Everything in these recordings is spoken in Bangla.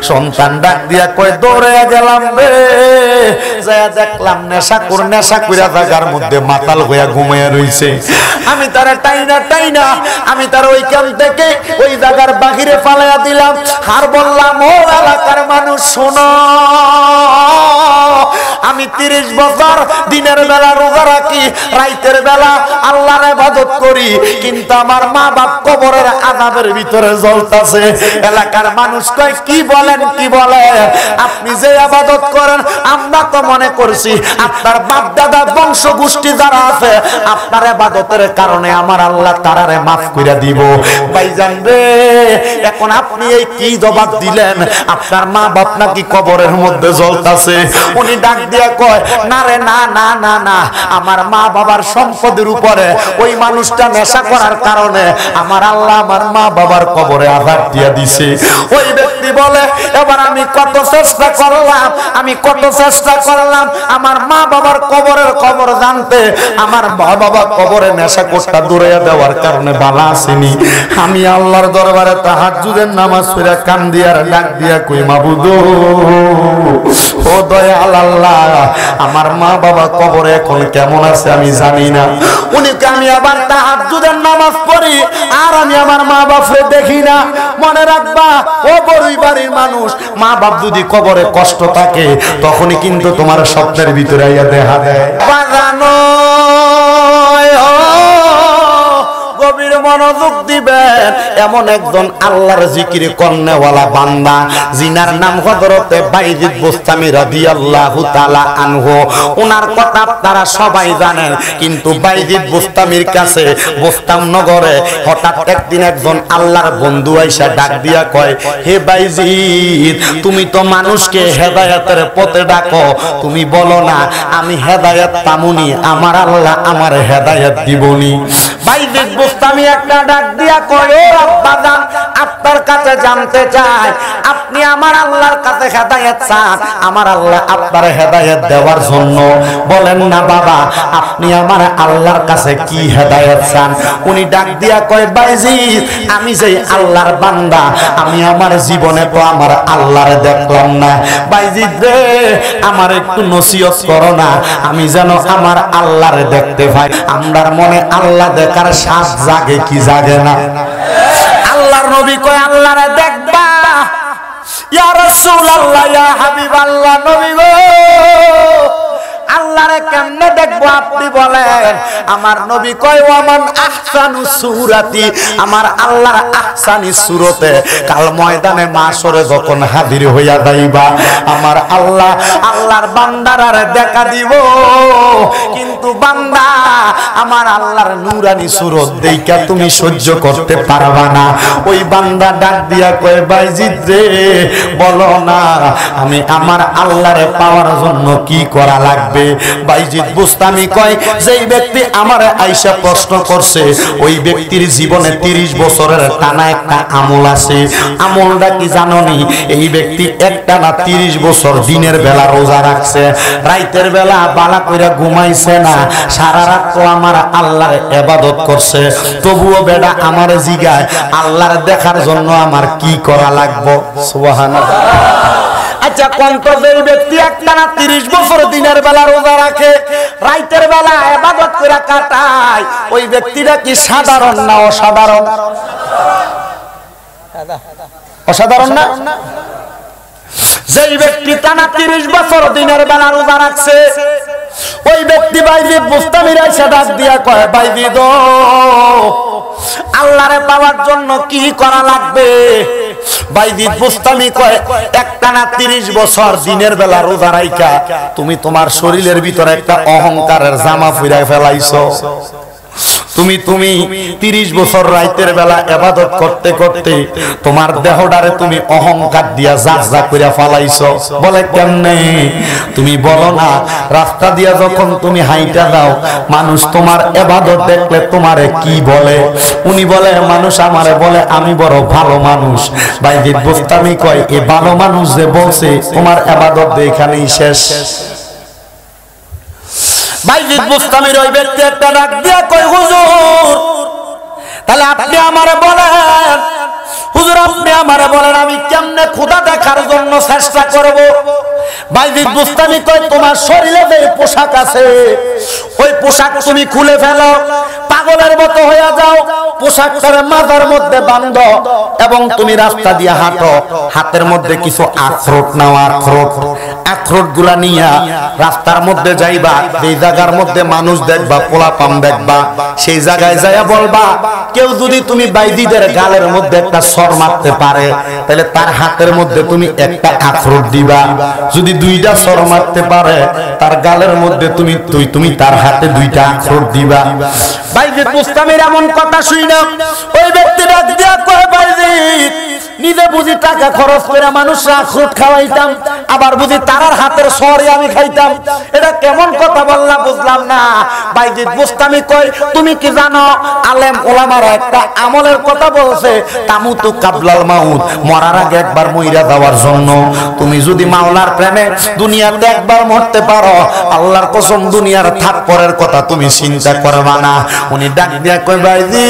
সন্তান ডাক দিয়া কয় দৌড়ে গেলাম রে, যায় দেখলাম নেশা কইরা জায়গার মধ্যে মাতাল হইয়া ঘুমাইয়া রইছে। আমি তারা টাইনা আমি তার ওইখান থেকে ওই জায়গার বাহিরে ফালাইয়া দিলাম। আর বললাম, ও এলাকার মানুষ শোনো, আমি 30 বছর দিনের বেলা রোজা রাখি, রাতের বেলা আল্লাহর ইবাদত করি, কিন্তু আমার মা বাপ কবরের আযাবের ভিতরে জ্বলতাছে। এলাকার মানুষ কয়, কি বলেন আপনি যে ইবাদত করেন আমরা তো মনে করছি আপনার বাপ দাদা বংশ গোষ্ঠী যারা আছে আপনার ইবাদতের কারণে আমার আল্লাহ তারারে মাফ কইরা দিব। ভাইজান রে, এখন আপনি এই কি জবাব দিলেন? আপনার মা বাপ নাকি কবরের মধ্যে জ্বলতাছে। উনি ডাক দিয়া কয়, না রে, না, আমার মা বাবার সম্পদের উপরে ওই মানুষটা নেশা করার কারণে আমার আল্লাহ আমার মা বাবার কবরে আঘাত দিয়া দিছে। ওই ব্যক্তি বলে, এবার আমি কত চেষ্টা করলাম আমার মা বাবার কবরের খবর জানতে, আমার মা বাবা কবরে নেশা কোটটা দূরাইয়া দেওয়ার কারণে বালা আসেনি। আমি আল্লাহর দরবারে তাহাজ্জুদের নামাজ পড়ে কান দিয়া ডাক দিয়া কই, মাবুদ ও দয়াল আল্লাহ, আমার মা বাবা কবরে এখন কেমন আছে আমি জানি না। উনিকে আমি আবার তাহাজ্জুদের নামাজ পড়ি আর আমি আমার মা বাপরে দেখি না। মনে রাখবা ও বড়ই বাড়ির মানুষ, মা বাপ যদি কবরে কষ্ট থাকে তখনই কিন্তু তোমার স্বপ্নের ভিতরে আইয়া দেখা দেয়। বাগানো গভীর মনোযোগ দিবেন, এমন একজন আল্লাহর জিকির করনেওয়ালা বান্দা জিনার নাম হযরতে বাইজিদ বুস্তামি রাদিয়াল্লাহু তাআলা আনহু। ওনার কথা আপনারা সবাই জানেন, কিন্তু বাইজিদ বুস্তামির কাছে বুস্তাম নগরে হঠাৎ একদিন একজন আল্লাহর বন্ধু আইসা ডাক দিয়া কয়, হে বাইজিদ, তুমি তো মানুষকে হেদায়েতের পথে ডাকো, তুমি বলো না আমি হেদায়েত পামুনি, আমার আল্লাহ আমার হেদায়েত দিবনি। বাইজিদ বুস্তামি একটা ডাক দিয়া কয়, ও আব্বাজান, আপনার কাছে জানতে চাই, আপনি আমার আল্লাহর কাছে হেদায়েত চান, আমার আল্লাহ আপনার হেদায়েত দেওয়ার জন্য বলেন না বাবা, আপনি আমার আল্লাহর কাছে কি হেদায়েত চান? উনি ডাক দিয়া কয়, বাইজিদ, আমি যে আল্লাহর বান্দা, আমি আমার জীবনে তো আমার আল্লাহরে দেখলাম না। বাইজিদ রে, আমার একটু নসিহত করো না, আমি যেন আমার আল্লাহরে দেখতে পাই। আমরার মনে আল্লাহ দেখার সাথ জাগে কি জাগে না? আল্লাহর নবী কয়, আল্লাহরে দেখবা? ইয়া রাসূলুল্লাহ, ইয়া হাবিবাল্লাহ, নবী গো, আল্লাহরে কেমনে দেখবো আপনি বলেন? আমার নবী কয়, ওয়ামান আহসানু সূরাতি, আমার আল্লাহর আহসানি সূরতে কাল ময়দানে মাশরে যখন হাজির হইয়া যাইবা, আমার আল্লাহ আল্লাহর বান্দারে দেখা দিব, কিন্তু বান্দা আমার আল্লাহর নূরানি সূরত দেইখা তুমি সহ্য করতে পারবা না। ওই বান্দা ডাক দিয়া কয়, বাইজিদ রে, বলো না আমি আমার আল্লাহরে পাওয়ার জন্য কি করা লাগবে? বাইজিদ বুস্তামি কয়, যেই ব্যক্তি আমারে আইসা প্রশ্ন করছে ওই ব্যক্তির জীবনে 30 বছরের টানা একটা আমল আছে। আমলটা কি জানোনি? এই ব্যক্তি একটানা 30 বছর দিনের বেলা রোজা রাখছে, রাতের বেলা বালা কইরা ঘুমাইছে না, সারা রাত তো আমার আল্লাহর ইবাদত করছে, তবুও বেটা আমারে জিগায় আল্লাহর দেখার জন্য আমার কি করা লাগবে? সুবহানাল্লাহ। আচ্ছা, কোন যেই ব্যক্তি একটানা 30 বছর দিনের বেলা রোজা রাখে, রাতের বেলা ইবাদত করে কাটায়, ওই ব্যক্তিটা কি সাধারণ না অসাধারণ? অসাধারণ না? যেই ব্যক্তি টানা 30 বছর দিনের বেলা রোজা রাখছে, ওই ব্যক্তি বাইজিদ বুস্তামির আইসা ডাক দিয়া কয়, বাইজিদ, আল্লাহরে পাওয়ার জন্য কি করা লাগবে? বাইজিদ বুস্তামি কয়, একটানা 30 বছর দিনের বেলা রোজা রাইখা তুমি তোমার শরীরের ভিতরে একটা অহংকারের জামা ফুরায় ফেলাইছো। তুমি 30 বছর রাতের বেলা ইবাদত করতে করতে তোমার দেহটারে তুমি অহংকার দিয়া জাজা কইরা ফলাইছো। বলে কেমনে? তুমি বলো না রাস্তা দিয়া যখন তুমি হাইটা দাও, মানুষ তোমার ইবাদত দেখলে তোমারে কি বলে? উনি বলে, মানুষ আমারে বলে আমি বড় ভালো মানুষ। বাইজিদ বুস্তামি কয়, এই ভালো মানুষ যে বলছে তোমার ইবাদত এখানেই শেষ। বাইজিদ বুস্তামির ওই ব্যক্তি একটা ডাক দিয়া কয়, হুজুর, তাহলে আপনি আমারে বলেন হুজুর আপনি আমারে বলেন আমি কেমনে খোদা দেখার জন্য চেষ্টা করব? বাইজিদ বুস্তামি কয় তোমার শরীরে যে পোশাক আছে ওই পোশাক তুমি খুলে ফেলো, পাগলের মতো হয়ে যাও, পোশাকটার মাথার মধ্যে বাঁধো এবং তুমি রাস্তা দিয়ে হাঁটো, হাতের মধ্যে কিছু আখরোট নাও, আখরোট গুলা নিয়া রাস্তার মধ্যে যাইবা, যেই জায়গার মধ্যে মানুষ দেখবা, পোলাপান দেখবা, সেই জায়গায় যাইয়া বলবা কেউ যদি তুমি বাইজিদের গালের মধ্যে একটা সর মারতে পারে তাহলে তার হাতের মধ্যে তুমি একটা আখরোট দিবা, যদি দুইটা সর মারতে পারে তার গালের মধ্যে তুমি তার হাতে দুইটা আখরোট দিবা। বাইজিদ বুস্তামির এমন কথা শুই না ওই ব্যক্তি ডাক দিয়া কয় বাইজিদ নিজে বুঝি টাকা খরচ করে মানুষরা আখরোট খাওয়াইতাম, আবার বুঝি তারার হাতের সরে আমি খাইতাম, এটা কেমন কথা বললা বুঝলাম না। বাইজিদ বুস্তামি কয় তুমি কি জানো আলেম ওলামারা একটা আমলের কথা বলছে, তামুতু কাবলাল মাউত, মরার আগে একবার মইরা যাওয়ার জন্য। তুমি যদি মাওলার প্রেমে দুনিয়াতে একবার মরতে পারো, আল্লাহর কসম দুনিয়ার থাপ্পড়ের কথা তুমি চিন্তা করবা না। উনি ডাক দিয়া কয়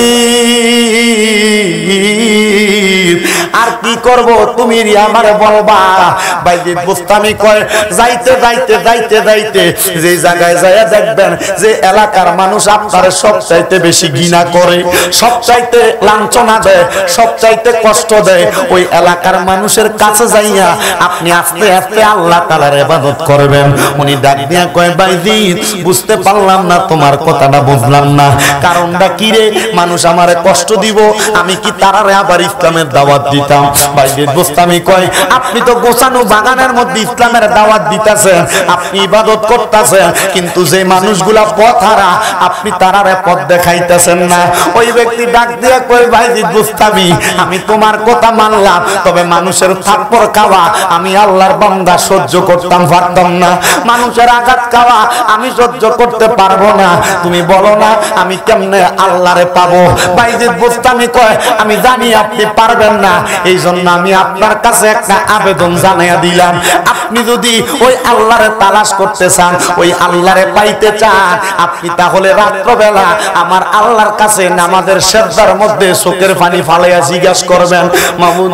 বাইজিদ আর কি করব তুমি আমারে বলবা? বাইজিদ বুস্তামি কয় যাইতে যাইতে যাইতে যাইতে যে জায়গায় যাইয়া দেখবেন যে এলাকার মানুষ আপনারে সবচাইতে বেশি ঘৃণা করে, সবচাইতে লাঞ্ছনা দেয়, সবচাইতে কষ্ট দেয়, ওই এলাকার মানুষের কাছে যাইয়া আপনি আস্তে আস্তে আল্লাহ তাআলার ইবাদত করবেন। উনি ডাক দিয়া কয় বাইজিদ বুঝতে পারলাম না, তোমার কথাটা বুঝলাম না, কারণটা কি রে? মানুষ আমারে কষ্ট দিব, আমি কি তারারে আবার ইসলামের দাওয়াত দিতাম? বাইজিদ বুস্তামি কয় আপনি তো গোছানো বাগানের মধ্যে ইসলামের দাওয়াত দিতেছেন, আপনি ইবাদত করতেছেন, কিন্তু যে মানুষগুলা পথহারা আপনি তারারে পথ দেখাইতেছেন না। ওই ব্যক্তি ডাক দিয়া কয় বাইজিদ বুস্তামি আমি তোমার কথা মানলাম, তবে মানুষের থাপ্পড় খাওয়া আমি আল্লাহর বান্দা সহ্য করতাম পারতাম না, মানুষের আঘাত খাওয়া আমি সহ্য করতে পারবো না, তুমি বলো না আমি কেমনে আল্লাহরে পাবো? বাইজিদ বুস্তামি কয় আমি জানি আপনি পারবেন না, এই জন্য আমি আপনার কাছে একটা আবেদন জানাইয়া দিলাম, আপনি যদি ওই আল্লাহরে তালাশ করতে চান, ওই আল্লাহরে পাইতে চান, আপনি তাহলে রাত্রবেলা আমার আল্লাহর কাছে নামাজের সিজদার মধ্যে চোখের পানি ফালাইয়া জিজ্ঞাসা করবেন মাবুদ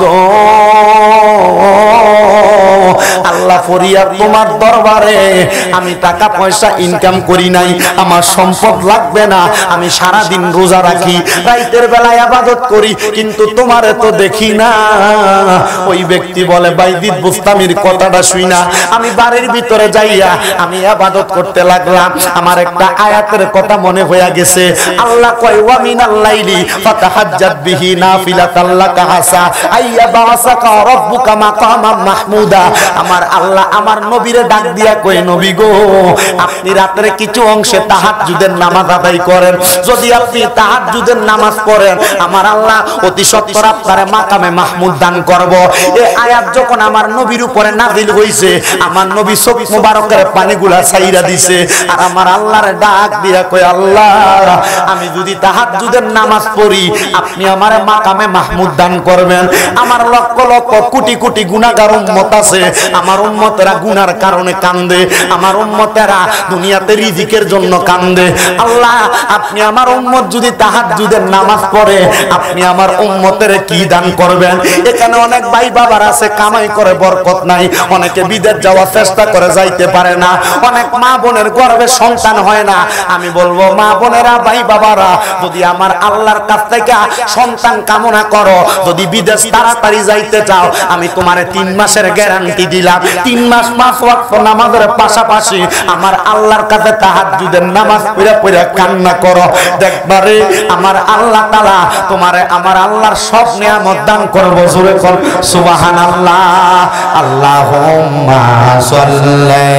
আল্লাহ ফরিয়াদ তোমার দরবারে, আমি টাকা পয়সা ইনকাম করি নাই, আমার সম্পদ লাগবে না, আমি সারা দিন রোজা রাখি, রাতের বেলায় ইবাদত করি, কিন্তু তোমারে তো দেখি না। ওই ব্যক্তি বলে বাইজিদ বুস্তামির কথাটা শুই না আমি বাড়ির ভিতরে যাইয়া আমি ইবাদত করতে লাগলাম, আমার একটা আয়াতের কথা মনে হয়ে গেছে, আল্লাহ কয় ওয়া মিনাল লাইলি ফাতাহাজ্জাত বিহি নাফিলাতাল লাকা আসা আইয়া বাসাকা রাব্বুকা মাকামাম মাহমুদা। আমার আল্লাহ আমার নবীরে ডাক দিয়া কয় নবী গো আপনি রাতে কিছু অংশে তাহাজ্জুদের নামাজ আদায় করেন, যদি আপনি তাহাজ্জুদের নামাজ পড়েন আমার আল্লাহ অতি সত্বর আপনারে মাকামে মাহমুদ দান করব। এই আয়াত যখন আমার নবীর উপরে নাযিল হইছে, আমার নবী চোখ মুবারকের পানিগুলা ছাইরা দিছে, আর আমার আল্লাহর ডাক দিয়া কয় আল্লাহ আমি যদি তাহাজ্জুদের নামাজ পড়ি আপনি আমারে মাকামে মাহমুদ দান করবেন। আমার লক্ষ লক্ষ কোটি কোটি গুনাহগার উম্মত আছে, আমার উম্মতেরা গুনার কারণে কান্দে, আমার উম্মতেরা দুনিয়াতে রিজিকের জন্য কান্দে, আল্লাহ আপনি আমার উম্মত যদি তাহাজ্জুদের নামাজ পড়ে আপনি আমার উম্মতের কি দান করবেন? এখানে অনেক ভাই বাবার আছে কামাই করে বরকত নাই, অনেকে বিদেশ যাওয়ার চেষ্টা করে যাইতে পারে না, অনেক মা বোনের গর্ভে সন্তান হয় না। আমি বলবো মা বোনেরা ভাই বাবারা যদি আমার আল্লাহর কাছ থেকে সন্তান কামনা করো, যদি বিদেশ তাড়াতাড়ি যাইতে চাও, আমি তোমারে 3 মাসের গ্যারান্টি দিলাম, 3 মাস 5 ওয়াক্ত নামাজের পাশাপাশি আমার আল্লাহর কাছে তাহাজ্জুদের নামাজ পড়ে পড়ে কান্না করো, দেখবারে আমার আল্লাহ তাআলা তোমারে আমার আল্লাহর সব নিয়ামত দান করব। জোরে কর সুবহানাল্লাহ। আল্লাহুম্মা সাল্লি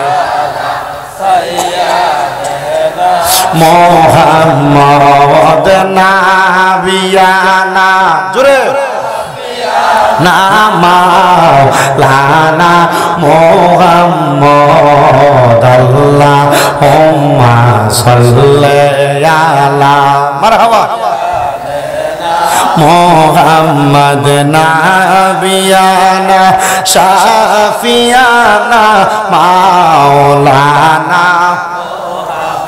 মুহাম্মদ নাবিয়ানা, জোরে না মাওলানা মুহাম্মদ আল্লাহুম্মা সাল্লি আলা মারহাবা মুহাম্মদ নাবিয়ানা শাফিয়ানা মাওলানা।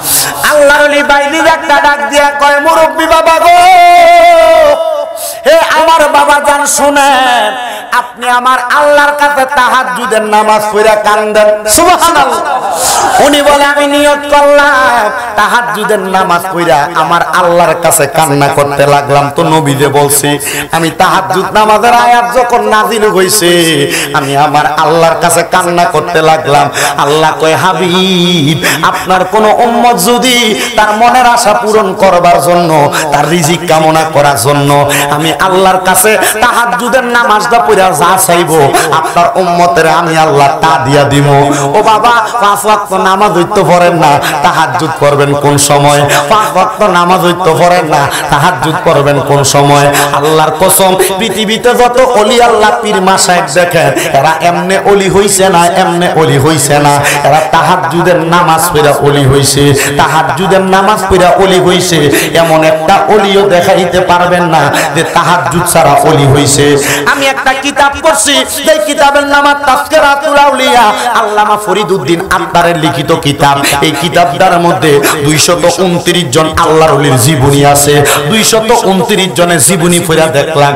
আল্লাহর ওলি বাইজিদ একটা ডাক দিয়া কয় মুরব্বি বাবা গো, হে আমার বাবা জান শুনেন, আপনি আমার আল্লাহর কাছে তাহাজ্জুদের নামাজ পড়া কান্দেন। সুবহানাল্লাহ। উনি বলে আমি নিয়ত করলাম তাহাজ্জুদের নামাজ পড়া আমার আল্লাহর কাছে কান্না করতে লাগলাম। তো নবী যে বলছে আমি তাহাজ্জুদ নামাজের আয়াত যখন নাযিল হইছে আমি আমার আল্লাহর কাছে কান্না করতে লাগলাম। আল্লাহ কয় হাবিব, আপনার কোন উম্মত যদি তার মনের আশা পূরণ করবার জন্য, তার রিজিক কামনা করার জন্য আমি আল্লাহর কাছে তাহাজ্জুদের নামাজটা পড়া যা চাইবো আপনার উম্মতের আমি আল্লাহ তা দিয়া দিব। ও বাবা, 5 ওয়াক্ত নামাজ হইতে পারেন না, তাহাজ্জুদ করবেন কোন সময়? 5 ওয়াক্ত নামাজ হইতে পারেন না, তাহাজ্জুদ করবেন কোন সময়? আল্লাহর কসম, পৃথিবীতে যত ওলি আল্লাহ পীর মাশায়েখ দেখেন, এরা এমনে ওলি হইছে না, এমনে ওলি হইছে না, এরা তাহাজ্জুদের নামাজ পড়া ওলি হইছে। তাহাজ্জুদের নামাজ পড়া ওলি হইছে, এমন একটা ওলিও দেখাইতে পারবেন না যে তাহাজ্জুদ ছাড়া ওলি হইছে। আমি একটা কিতাব পড়ছি, এই কিতাবের নাম তাযকিরাতুল আউলিয়া, আল্লামা ফরিদউদ্দিন আত্তারের লিখিত কিতাব। এই কিতাবটার মধ্যে 229 জন আল্লাহর ওলির জীবনী আছে। 229 জনের জীবনী পড়া দেখলাম,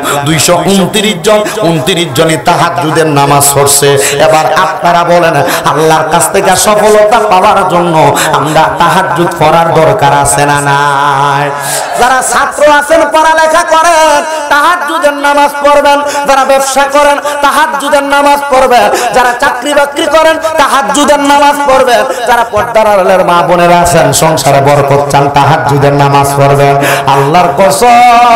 229 জনই তাহাজ্জুদের নামাজ পড়ছে। এবার আপনারা বলেন, আল্লাহর কাছ থেকে সফলতা পাওয়ার জন্য আমরা তাহাজ্জুদ পড়ার দরকার আছে না নাই? যারা ছাত্র আছেন পড়ালেখা করেন, তাহাজ্জুদের নামাজ পড়বেন। যারা ব্যবসা করেন তাহাজ্জুদের নামাজ পড়বেন। যারা চাকরি বাকরি করেন তাহাজ্জুদের নামাজ পড়বেন। যারা পর্দার আড়ালের মা বোনেরা আছেন, সংসারে বরকত চান, তাহাজ্জুদের নামাজ পড়বেন। আল্লাহর কসম,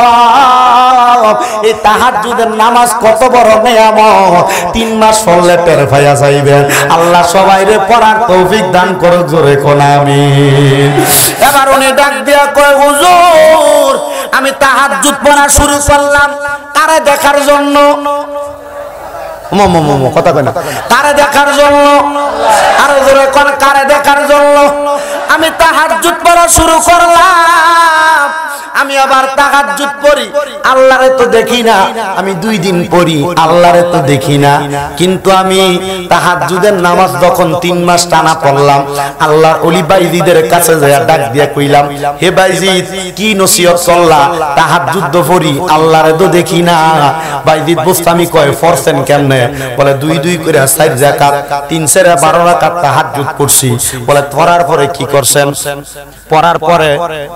এই তাহাজ্জুদের নামাজ কত বড় নিয়ামত, 3 মাস পড়লে টের পাইয়া যাইবেন। আল্লাহ সবাইরে পড়ার তৌফিক দান করুক, জোরে কোন আমিন। এবার উনি ডাক দিয়া কয়, হুজুর আমি তাহাজ্জুদ পড়া শুরু করলাম কারে দেখার জন্য? কথা কয় না, কারে দেখার জন্য? আরো জোরে কোন, কারে দেখার জন্য? আমি তাহাজ্জুদ পড়া শুরু করলাম। আমি আবার তাহাজ্জুদ পড়ি, আল্লাহরে তো দেখি না। আমি 2 দিন পড়ি, আল্লাহরে তো দেখি না। কিন্তু আমি তাহাজ্জুদের নামাজ যখন 3 মাস টানা পড়লাম, আল্লাহর ওলি বাইজিদের কাছে যায়া ডাক দিয়া কইলাম, হে বাইজিদ কি নসিহত করলা? তাহাজ্জুদ পড়ি, আল্লাহরে তো দেখি না। বাইজিদ বুঝতামি কয়, পড়ছেন কেমনে? বলে 2 করে 4 রাকাত, 3 4 12 রাকাত তাহাজ্জুদ পড়ছি। বলে পড়ার পরে কি করছেন? পড়ার পরে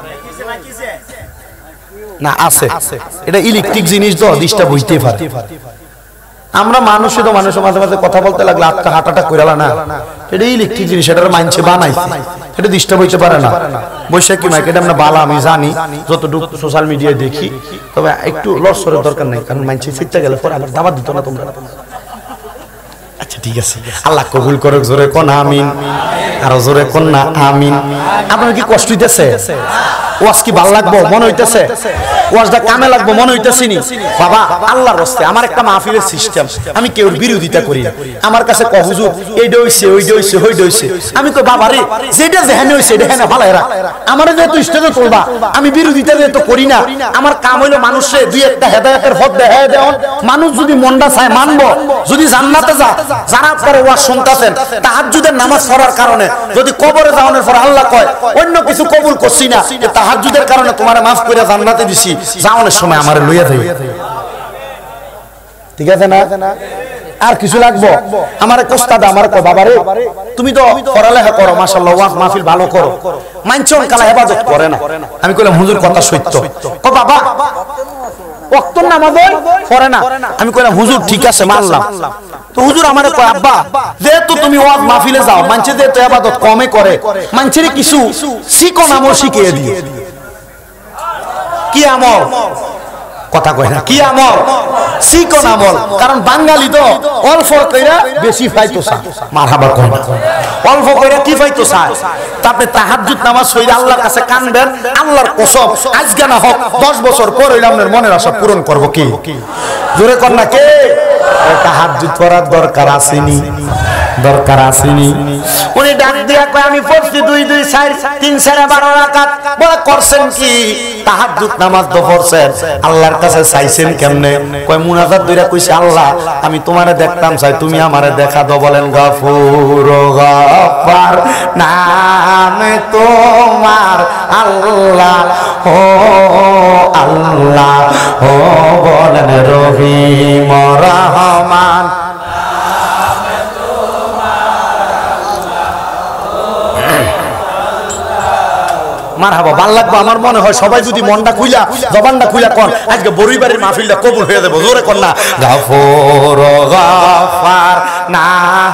না আছে, এটা ইলেকট্রিক জিনিস তো ডিস্টার্ব হইতে পারে। আমরা মানুষই তো, মানুষের মাঝে মাঝে কথা বলতে লাগলে আটটা হাঁটাটা কইরালা না, এটা ইলেকট্রিক জিনিস, এটার মাইনছে বানাইছে, এটা ডিস্টার্ব হইতে পারে না। বৈশাখী মাইক এটা আমরা বালা, আমি জানি যতটুকু সোশ্যাল মিডিয়ায় দেখি, তবে একটু লড়সরের দরকার নেই, কারণ মাইনছে ফিরতে গেলে পরে আবার দাবাত দিত না তোমরা। আচ্ছা ঠিক আছে, আল্লাহ কবুল করুক, জোরে কোন আমিন। আরো জোরে কোন না আমিন। আপনার কি কষ্ট হইতেছে? ওয়াজ কি ভালো লাগবো মনে হইতেছে? ওয়াজটা কামে লাগবো মনে হইতেছে নি? বাবা আল্লাহর রাস্তায় আমার একটা মাহফিলের সিস্টেম, আমি কেউ বিরোধিতা করি না। আমার কাছে কয় হুজুর এইটা হইছে, ওইটা হইছে, ওইটা হইছে। আমি কই বাবা রে, যেটা যেখানে হইছে এটা হ্যাঁ ভালো এরা আমারে যেহেতু স্টেজে তুলবা, আমি বিরোধিতা যেহেতু করি না। আমার কাম হইলো মানুষে 2-1টা হেদায়েতের পথ দেখায় দেওয়া। মানুষ যদি মনটা চায় মানবো, যদি জান্নাতে যা। যারা পরে ওয়াজ শুনতেছেন তাহাজ্জুদের নামাজ পড়ার কারণে, যদি কবরে যাওয়ার পর আল্লাহ কয় অন্য কিছু কবুল করছি না, তাহাজ্জুদের কারণে তোমারে মাফ করে জান্নাতে দিছি, যাওয়ার সময় আমারে লইয়া দেই। ঠিক আছে না? আর কিছু লাগবো? আমারে কোস্তাদ আমার কয় বাবা রে, তুমি তো পড়ালেখা করো মাশাআল্লাহ, ওয়াজ মাহফিল ভালো করো, মানছন কালা ইবাদত করে না। আমি কইলাম হুজুর কথা সত্য। কয় বাবা ওয়াক্ত নামাজ পড়ে না। আমি কইলাম হুজুর ঠিক আছে মানলাম। তো হুজুর আমারে কয় আব্বা যেহেতু তুমি ওয়াজ মাহফিলে যাও, মানছে যেহেতু ইবাদত কমে করে, মানছে কিছু শিখন আমল শিখিয়ে দিও। কি আমল? কথা কয় না, কি আমল? শিখন আমল। কারণ বাঙালি তো অল্প কইরা বেশি পাইতো চায়। মারহাবা কয় না, অল্প কইরা কি পাইতো চায়। তারপরে তাহাজ্জুদ নামাজ পড়ে আল্লাহর কাছে কানবেন, আল্লাহর কসম আজকে না হোক 10 বছর পর হইলে আপনার মনের আশা পূরণ করব। কি জোরে কর না কে? তাহাজ্জুদ পড়ার দরকার আসেনি? দরকার আসেনি। উনি ডাক দিয়া কয় আমি পড়ছি 2 2 4 3 4 12 রাকাত। বলে করছেন কি? তাহাজ্জুদ নামাজ তো পড়ছেন, আল্লাহর কাছে চাইছেন কেমনে? কয় মুনাজাত দুইরা কইছে আল্লাহ আমি তোমারে দেখতাম চাই, তুমি আমারে দেখা দাও। বলেন গফুর গফার নামে তোমার আল্লাহ ও আল্লাহ ও বলেন রহিম রহমান। মারহাবা, ভালো লাগবে। আমার মনে হয় সবাই যদি মনটা খুইলা জবানটা খুইলা কোন আজকে বড়িবাড়ির মাহফিলটা কবুল হয়ে যাবে। জোরে কোন না গফুর গফার না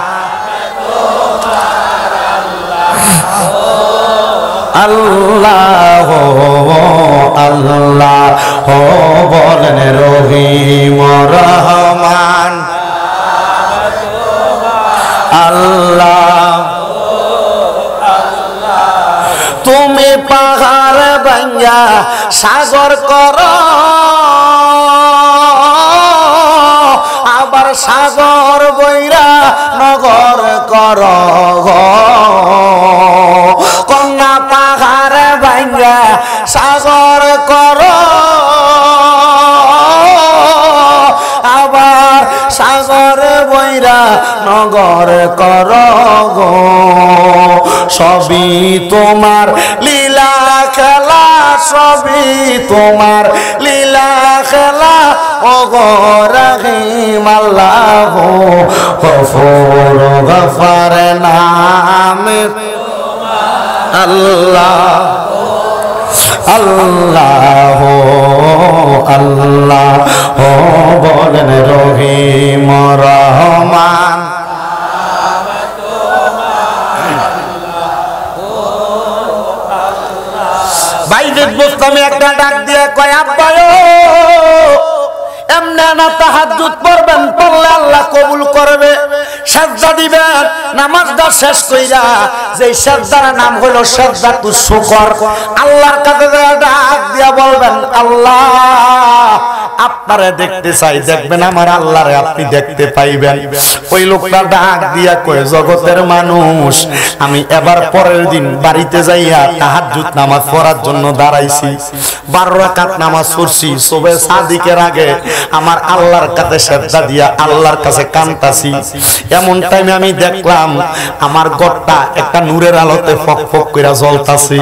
আল্লাহ আল্লাহ ও বলেন রহিম রহমান আল্লাহ। তুমি পাহাড় ভাঙ্গা সাগর কর, আবার সাগর বইরা নগর কর। কন্যা পাহাড় ভাঙ্গা সাগর কর, আবার সাগর বইরা নগর কর গো। সবই তোমার লীলা খেলা, সবই তোমার লীলা খেলা ও গো রহিম আল্লাহ গফুর গফার নামে আল্লাহ আল্লাহ আল্লাহ ও বলেন রহিম রহমান। বাইজিদ বুস্তামি একটা ডাক দিয়ে কয় আব্বা এমনে না তাহাজ্জুদ পড়বেন, পড়লে আল্লাহ কবুল করবে। সাজদা দিবেন নামাজটা শেষ কইরা, যে সাজদার নাম হলো সাজদাতুস শুকর। আল্লাহর কাছে ডাক দিয়া বলবেন আল্লাহ আপনারে দেখতে চাই, দেখবেন আমার আল্লাহরে আপনি দেখতে পাইবেন। ওই লোকটা ডাক দিয়া কয় জগতের মানুষ আমি এবার পরের দিন বাড়িতে যাইয়া তাহাজ্জুদ নামাজ পড়ার জন্য দাঁড়াইছি, 12 রাকাত নামাজ পড়ছি। সুবহে সাদিকের আগে আমার আল্লাহর কাছে সেজদা দিয়া আল্লাহর কাছে কাঁদতাছি। এমন টাইমে আমি দেখলাম আমার ঘরটা একটা নূরের আলোতে ফক ফক কইরা জ্বলতাছে।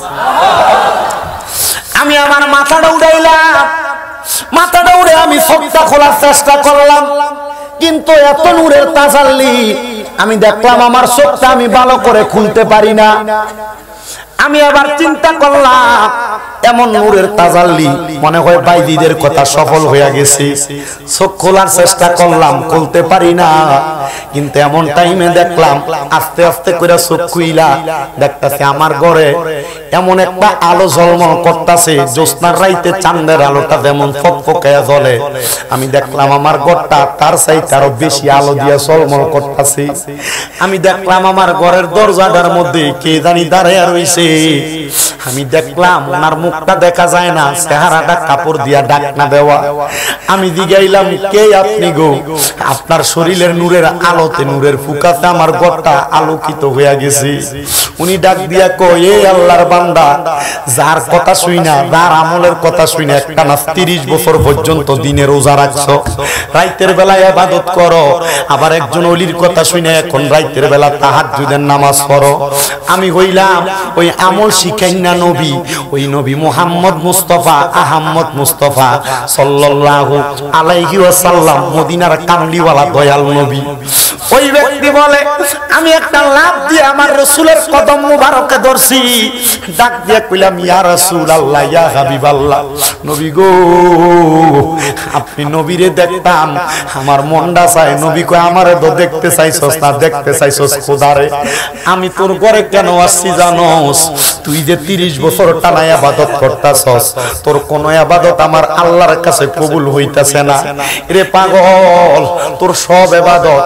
আমি আমার মাথাটা উঠাইলাম, মাথাটা উঠে আমি চোখটা খোলার চেষ্টা করলাম, কিন্তু এত নূরের তাজাল্লি আমি দেখলাম আমার চোখটা আমি ভালো করে খুলতে পারি না। আমি আবার চিন্তা করলাম এমন নূরের তাজাল্লি মনে হয় বাইজিদের কথা সফল হয়ে গেছে। চোখ খোলার চেষ্টা করলাম, খুলতে পারি না। কিন্তু এমন টাইমে দেখলাম আস্তে আস্তে করে চোখ খুইলা দেখতাছি আমার ঘরে এমন একটা আলো ঝলমল করতেছে, জ্যোৎস্নার রাইতে চাঁদের আলোটা যেমন ফকফকায়া জ্বলে। আমি দেখলাম আমার ঘরটা তার চাইতে আরো বেশি আলো দিয়া ঝলমল করতেছে। আমি দেখলাম আমার ঘরের দরজাটার মধ্যে কে জানি দাঁড়াইয়া রইছে। আমি দেখলাম ওনার মুখটা দেখা যায় না, চেহারাটা কাপড় দিয়া ঢাকনা দেওয়া। আমি জিগাইলাম কে আপনি গো? আপনার শরীরের নূরের আলোতে নূরের ফুকাতে আমার ঘরটা আলোকিত হয়ে গেছে। উনি ডাক দিয়া কয় এ আল্লাহর বান্দা, যার কথা শুইনা যার আমলের কথা শুইনা একটানা 30 বছর পর্যন্ত দিনে রোজা রাখছো, রাতের বেলা ইবাদত করো, আবার একজন ওলির কথা শুইনা এখন রাতের বেলা তাহাজ্জুদের নামাজ পড়ো। আমি হইলাম ওই আমল শিখাই না নবী, ওই নবী মুহাম্মদ মুস্তাফা আহমদ মুস্তাফা সাল্লাল্লাহু আলাইহি ওয়াসাল্লাম, মদিনার কামলিওয়ালা দয়াল নবী। ওই ব্যক্তি বলে আমি একটা লাভ দিয়ে আমার রাসূলের কদম মুবারকে ধরছি, ডাক দিয়ে কইলাম ইয়া রাসূলুল্লাহ ইয়া হাবিবাল্লাহ, নবী গো আপনি নবীরে দেখতাম আমার মনটা চায়। নবী কয় আমারে তো দেখতে চাইছস না, দেখতে চাইছস খোদারে। আমি তোর ঘরে কেন আসছি জানোস? তুই যে 30 বছর টানা ইবাদত করতাছস, তোর কোন ইবাদত আমার আল্লাহর কাছে কবুল হইতাছে না রে পাগল। তোর সব ইবাদত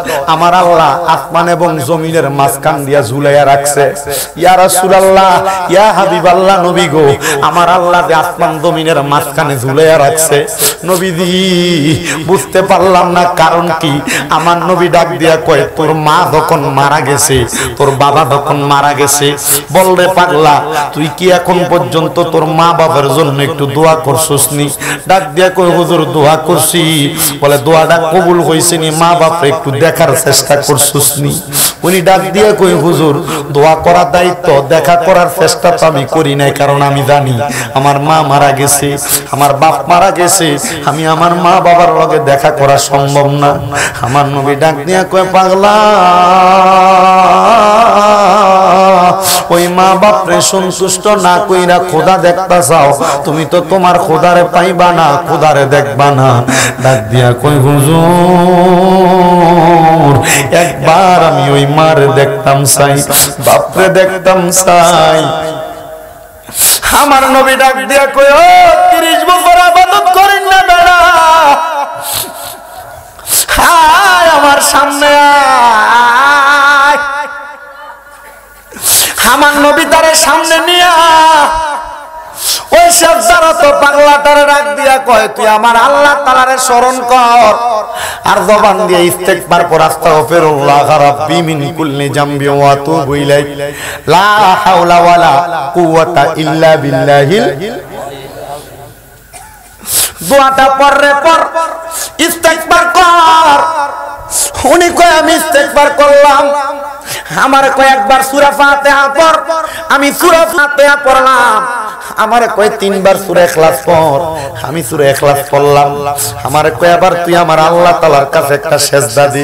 আমার আল্লাহ আসমান এবং জমিনের মাঝখান দিয়া ঝুলাইয়া রাখছে। ইয়া রাসূলুল্লাহ, ইয়া হাবিবাল্লাহ, নবী গো, আমার আল্লাহ যে আসমান জমিনের মাঝখানে ঝুলাইয়া রাখছে, নবীজি বুঝতে পারলাম না কারণ কি। আমার নবী ডাক দিয়া কয়, তোর মা যখন মারা গেছে, তোর বাবা যখন মারা গেছে, বল রে পাগলা, তুই কি এখন পর্যন্ত তোর মা বাবার জন্য একটু দোয়া করছস নি? ডাক দিয়া কয়, হুজুর দোয়া করছি। বলে দোয়াটা কবুল হইছে নি? মা বাপরে একটু দেখার চেষ্টা করছস নি? উনি ডাক দিয়া কই, হুজুর দোয়া করার দায়িত্ব, দেখা করার চেষ্টা তো আমি করি নাই, কারণ আমি জানি আমার মা মারা গেছে, আমার বাপ মারা গেছে, আমি আমার মা বাবার লগে দেখা করা সম্ভব না। আমার নবী ডাক দিয়া কয়, পাগলা, ওই মা বাপরে সন্তুষ্ট না কইরা খোদা দেখতা চাও, তুমি তো তোমার খোদারে পাইবা না, খোদারে দেখবা না। ডাক দিয়া কই, হুজুর একবার আমি ওই মারে দেখতাম চাই, বাপরে দেখতাম চাই। আমার নবী ডাক দিয়া কই, ও 30 বছর ইবাদত করেন না বেড়া, হায় আমার সামনে আয়। আমার নবী তারে সামনে নিয়া ওই সাজদারত পাগলাটারে ডাক দিয়া কয়, তুই আমার আল্লাহ তাআলারে স্মরণ কর আর জবান দিয়ে ইস্তেগফার পর, আস্তাগফিরুল্লাহ রাব্বি মিন কুল্লি জামবি ওয়া আতুবু ইলাইহি লা হাওলা ওয়ালা কুওয়াতা ইল্লা বিল্লাহিল। দোয়াটা পড়রে পর ইস্তেগফার কর। উনি কয়, আমি ইস্তেগফার করলাম। আমার কয়েকবার সূরা ফাতিহা পড়, আমি সূরা ফাতিহা পড়লাম। আমার কয় 3 বার সূরা ইখলাস পড়, আমি সূরা ইখলাস পড়লাম। আমার কয় আবার তুই আমার আল্লাহ তাআলার কাছে একটা সিজদা দে।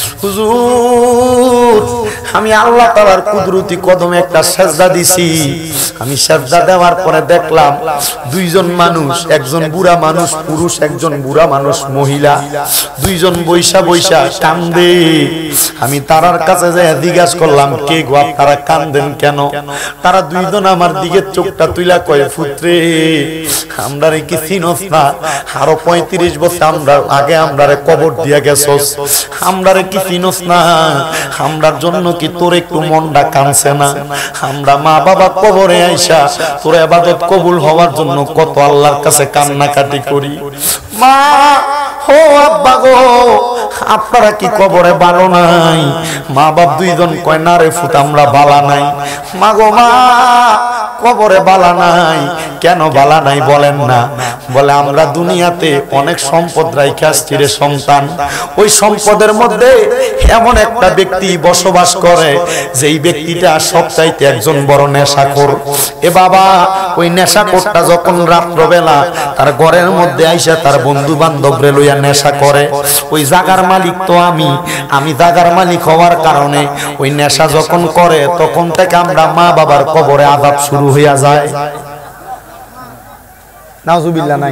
হুজুর আমি আল্লাহ তাআলার কুদরতি কদমে একটা সিজদা দিছি। আমি সিজদা দেওয়ার পরে দেখলাম দুইজন মানুষ, একজন বুড়া মানুষ পুরুষ, একজন বুড়া মানুষ মহিলা, দুইজন বৈশা বৈশা কান্দে। আমি তারার কাছে যাই জিজ্ঞাসা করলাম, কে গো আপনারা কান্দেন কেন? তারা দুইজন আমার দিকে চোখটা তুইলা কয়, পুত্রে আমরারে কি চিনস না? আরো 35 বছর আমরা আগে আমরারে কবর দিয়া গেছস, আমরারে কি চিনস না? আমরার জন্য কি তোর একটু মনটা কাঁদছে না? আমরা মা বাবা কবরে আইসা তোর ইবাদত কবুল হওয়ার জন্য কত আল্লাহর কাছে কান্নাকাটি করি। মা ও আব্বা গো, আপনারা কি কবরে ভালো নাই? মা বাপ দুইজন কয়, না রে ফুত আমরা বালা নাই। মা গো মা, কবরে বালা নাই কেন? বালা নাই বলেন না। বলে আমরা দুনিয়াতে অনেক সম্পদ রাইখা আসছি রে সন্তান, ওই সম্পদের মধ্যে এমন একটা ব্যক্তি বসবাস করে যেই ব্যক্তিটা সবচাইতে একজন বড় নেশাখোর। এ বাবা, ওই নেশাখোরটা যখন রাত্রবেলা তার ঘরের মধ্যে আইসা তার বন্ধু বান্ধবরে লইয়া নেশা করে, ওই জাগার মালিক তো আমি জাগার মালিক হওয়ার কারণে ওই নেশা যখন করে তখন থেকে আমরা মা বাবার কবরে আযাব শুরু হইয়া যায়। নাউজুবিল্লাহ নাই।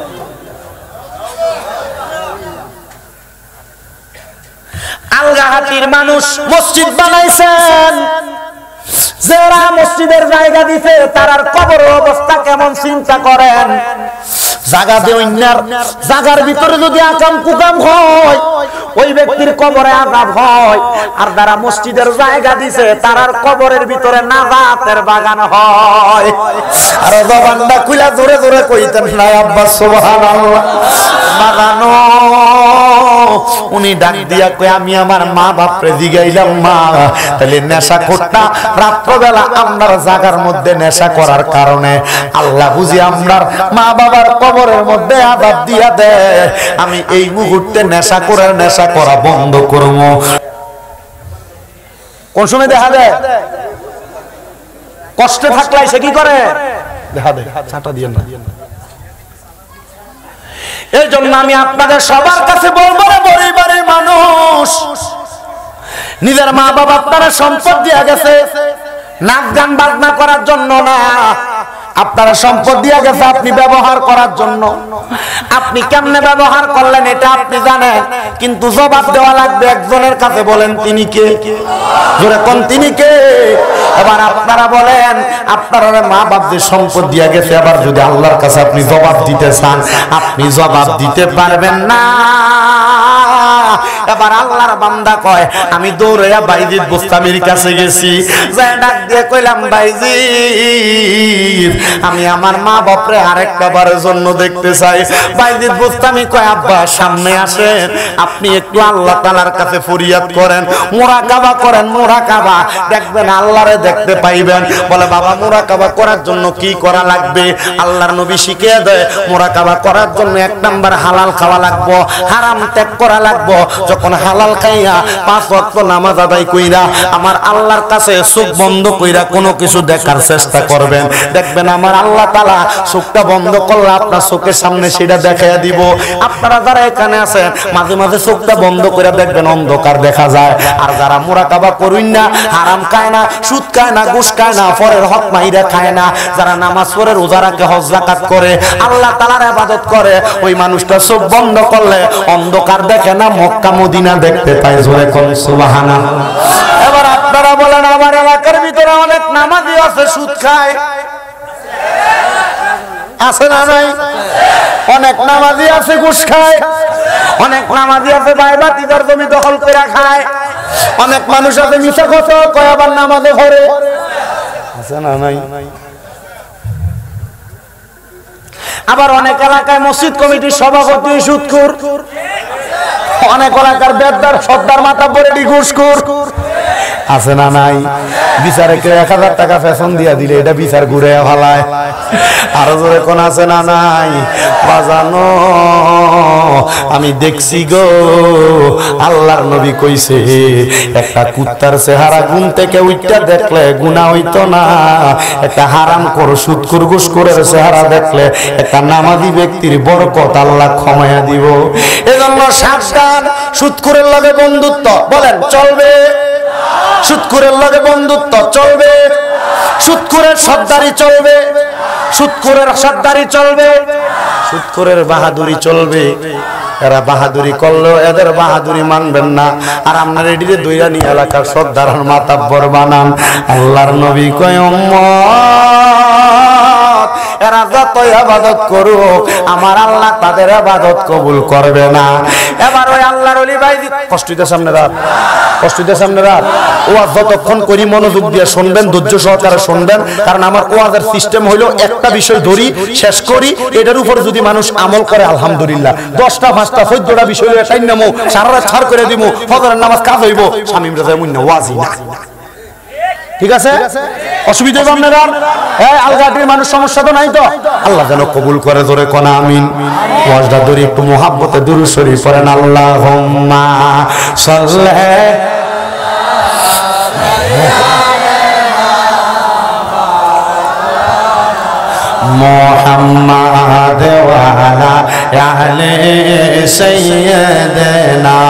আলগাহাটির মানুষ মসজিদ বানাইছেন, যারা মসজিদের জায়গা দিছে তারার কবরের অবস্থা কেমন চিন্তা করেন। জায়গা দিয়ে অন্যার জায়গার ভিতরে যদি আকাম কুকাম হয়, ওই ব্যক্তির কবরে আযাব হয়। আর যারা মসজিদের জায়গা দিছে তারার কবরের ভিতরে নাজাতের বাগান হয়। আর জবানটা খুলা জোরে জোরে কইতেন না আব্বা সুবহানাল্লাহ। বাগানো উনি ডাক দিয়া কই, আমি আমার মা বাপরে জিগাইলাম, মা তাহলে নেশাখোরটা রাত্রবেলা আমরার জায়গার মধ্যে নেশা করার কারণে আল্লাহ বুঝি আমরার মা বাবার কবরের মধ্যে আযাব দিয়া দেয়। আমি এই মুহূর্তে নেশা করা বন্ধ করব। কোন সময় দেখা দেয়? কষ্টে থাকলে সে কি করে? দেখা দেয়, ছাটা দিয়ে না। এই জন্য আমি আপনাদের সবার কাছে বলবো, পরিবারের মানুষ, নিজের মা বাবা আপনারা সম্পদ দিয়া গেছে নাচ গান বাজনা করার জন্য না, আপনারা সম্পদ দিয়া গেছে আপনি ব্যবহার করার জন্য। আপনি কেমনে ব্যবহার করলেন এটা আপনি জানেন, কিন্তু জবাব দেওয়া লাগবে একজনের কাছে। বলেন তিনি কে? জোরে কোন তিনি কে? এবার আপনারা বলেন, আপনারা মা বাপ যে সম্পদ দিয়া গেছে, এবার যদি আল্লাহর কাছে আপনি জবাব দিতে চান, আপনি জবাব দিতে পারবেন না। এবার আল্লাহর বান্দা কয় আমি দৌড়াইয়া বাইজিদ বুস্তামির কাছে গেছি, যাই ডাক দিয়ে কইলাম বাইজিদ আমি আমার মা বাপরে আরেকটা বারের জন্য দেখতে চাই। বাইজিদ বুস্তামি কয় আব্বা সামনে আসেন, আপনি একটু আল্লাহ তাআলার কাছে ফরিয়াদ করেন, মুরাকাবা করেন, মুরাকাবা দেখবেন আল্লাহরে দেখতে পাইবেন। বলে বাবা মুরাকাবা করার জন্য কি করা লাগবে? আল্লাহর নবী শিখিয়ে দেয় মুরাকাবা করার জন্য এক নাম্বার হালাল খাওয়া লাগবে, হারাম ত্যাগ করা লাগবে। যখন হালাল খাইয়া 5 ওয়াক্ত নামাজ আদায় কইরা আমার আল্লাহর কাছে চোখ বন্ধ কইরা কোনো কিছু দেখার চেষ্টা করবেন, দেখবেন আমার আল্লাহ তাআলা চোখটা বন্ধ করলে আপনার চোখের সামনে সেটা দেখাইয়া দিব। আপনারা যারা এখানে আছেন মাঝে মাঝে চোখটা বন্ধ করে দেখবেন অন্ধকার দেখা যায়। আর যারা মুরাকাবা করুন না, হারাম খায় না, সুদ খায় না, ঘুষ খায় না, পরের হক মাইরা খায় না, যারা নামাজ পড়ে রোজা রাখে হজ যাকাত করে আল্লাহ তাআলার ইবাদত করে, ওই মানুষটা চোখ বন্ধ করলে অন্ধকার দেখে না, মক্কা মদিনা দেখতে পায়। জোরে কোন সুবহানাল্লাহ। এবার আপনারা বলেন আমার এলাকার ভিতরে অনেক নামাজি আছে সুদ খায়, আছে না নাই? অনেক নামাজি আছে ঘুষ খায়, অনেক নামাজি আছে বাইবাতিদার জমি দখল করে খায়, অনেক মানুষ আছে মিছা কথা কয় আবার নামাজে পড়ে, আছে না নাই? আবার অনেক এলাকায় মসজিদ কমিটির সভাপতি সুদখোর, অনেক এলাকার বেদদার সর্দার মাথা পরে ঘুষখোর, আছে না নাই? বিচারে কেউ 1000 টাকা ফ্যাশন দিয়া দিলে এটা বিচার ঘুরে ফেলায়, আরো জোরে কোন আছে না নাই? বাজানো আমি দেখছি গো আল্লাহর নবী কইছে একটা কুত্তার চেহারা ঘুম থেকে উঠটা দেখলে গুনাহ হইতো না, একটা হারামখোর সুদখোর ঘুষখোরের চেহারা দেখলে একটা নামাজি ব্যক্তির বরকত আল্লাহ ক্ষমায়া দিব। এজন্য সাবধান, সুদখোরের লগে বন্ধুত্ব বলেন চলবে? সুদখোরের লগে বন্ধুত্ব চলবে? সুদখোরের সর্দারি চলবে? সুদখোরের সর্দারি চলবে? সুদখোরের বাহাদুরি চলবে? এরা বাহাদুরি করলেও এদের বাহাদুরি মানবেন না, আর আপনার এদিকে দইরা নিয়ে এলাকার সর্দার মাতাব্বর বানান। আল্লাহর নবী কয় উম্মত এরা যতই ইবাদত করুক আমার আল্লাহ তাদের ইবাদত কবুল করবে না। এবার ওই আল্লাহর ওলি ভাই কষ্ট হইতে সামনে রাত, কষ্ট হইতে সামনে রাত, ওয়াজ যতক্ষণ করি মনোযোগ দিয়ে শুনবেন, ধৈর্য সহকারে শুনবেন, কারণ আমার ওয়াজের সিস্টেম হইলো একটা বিষয় ধরি শেষ করি, এটার উপর যদি মানুষ আমল করে আলহামদুলিল্লাহ, 10টা 5টা 14টা বিষয় এটাই নামো সারা রাত ছাড় করে দিব, ফজরের নামাজ কাজ হইব, শামীম রাজা মুন্না ওয়াজি না। ঠিক আছে? অসুবিধা হবে আপনারা? হ্যাঁ, আলগাটির মানুষ সমস্যা তো নাই তো? আল্লাহ যেন কবুল করে, ধরে কোন আমিন। ওয়াজটা ধরে একটু মুহাব্বতে দুরূদ শরীফ পড়েন, আল্লাহুম্মা সাল্লি মুহাম্মাদ ওয়া আলা আলি সাইয়্যিদিনা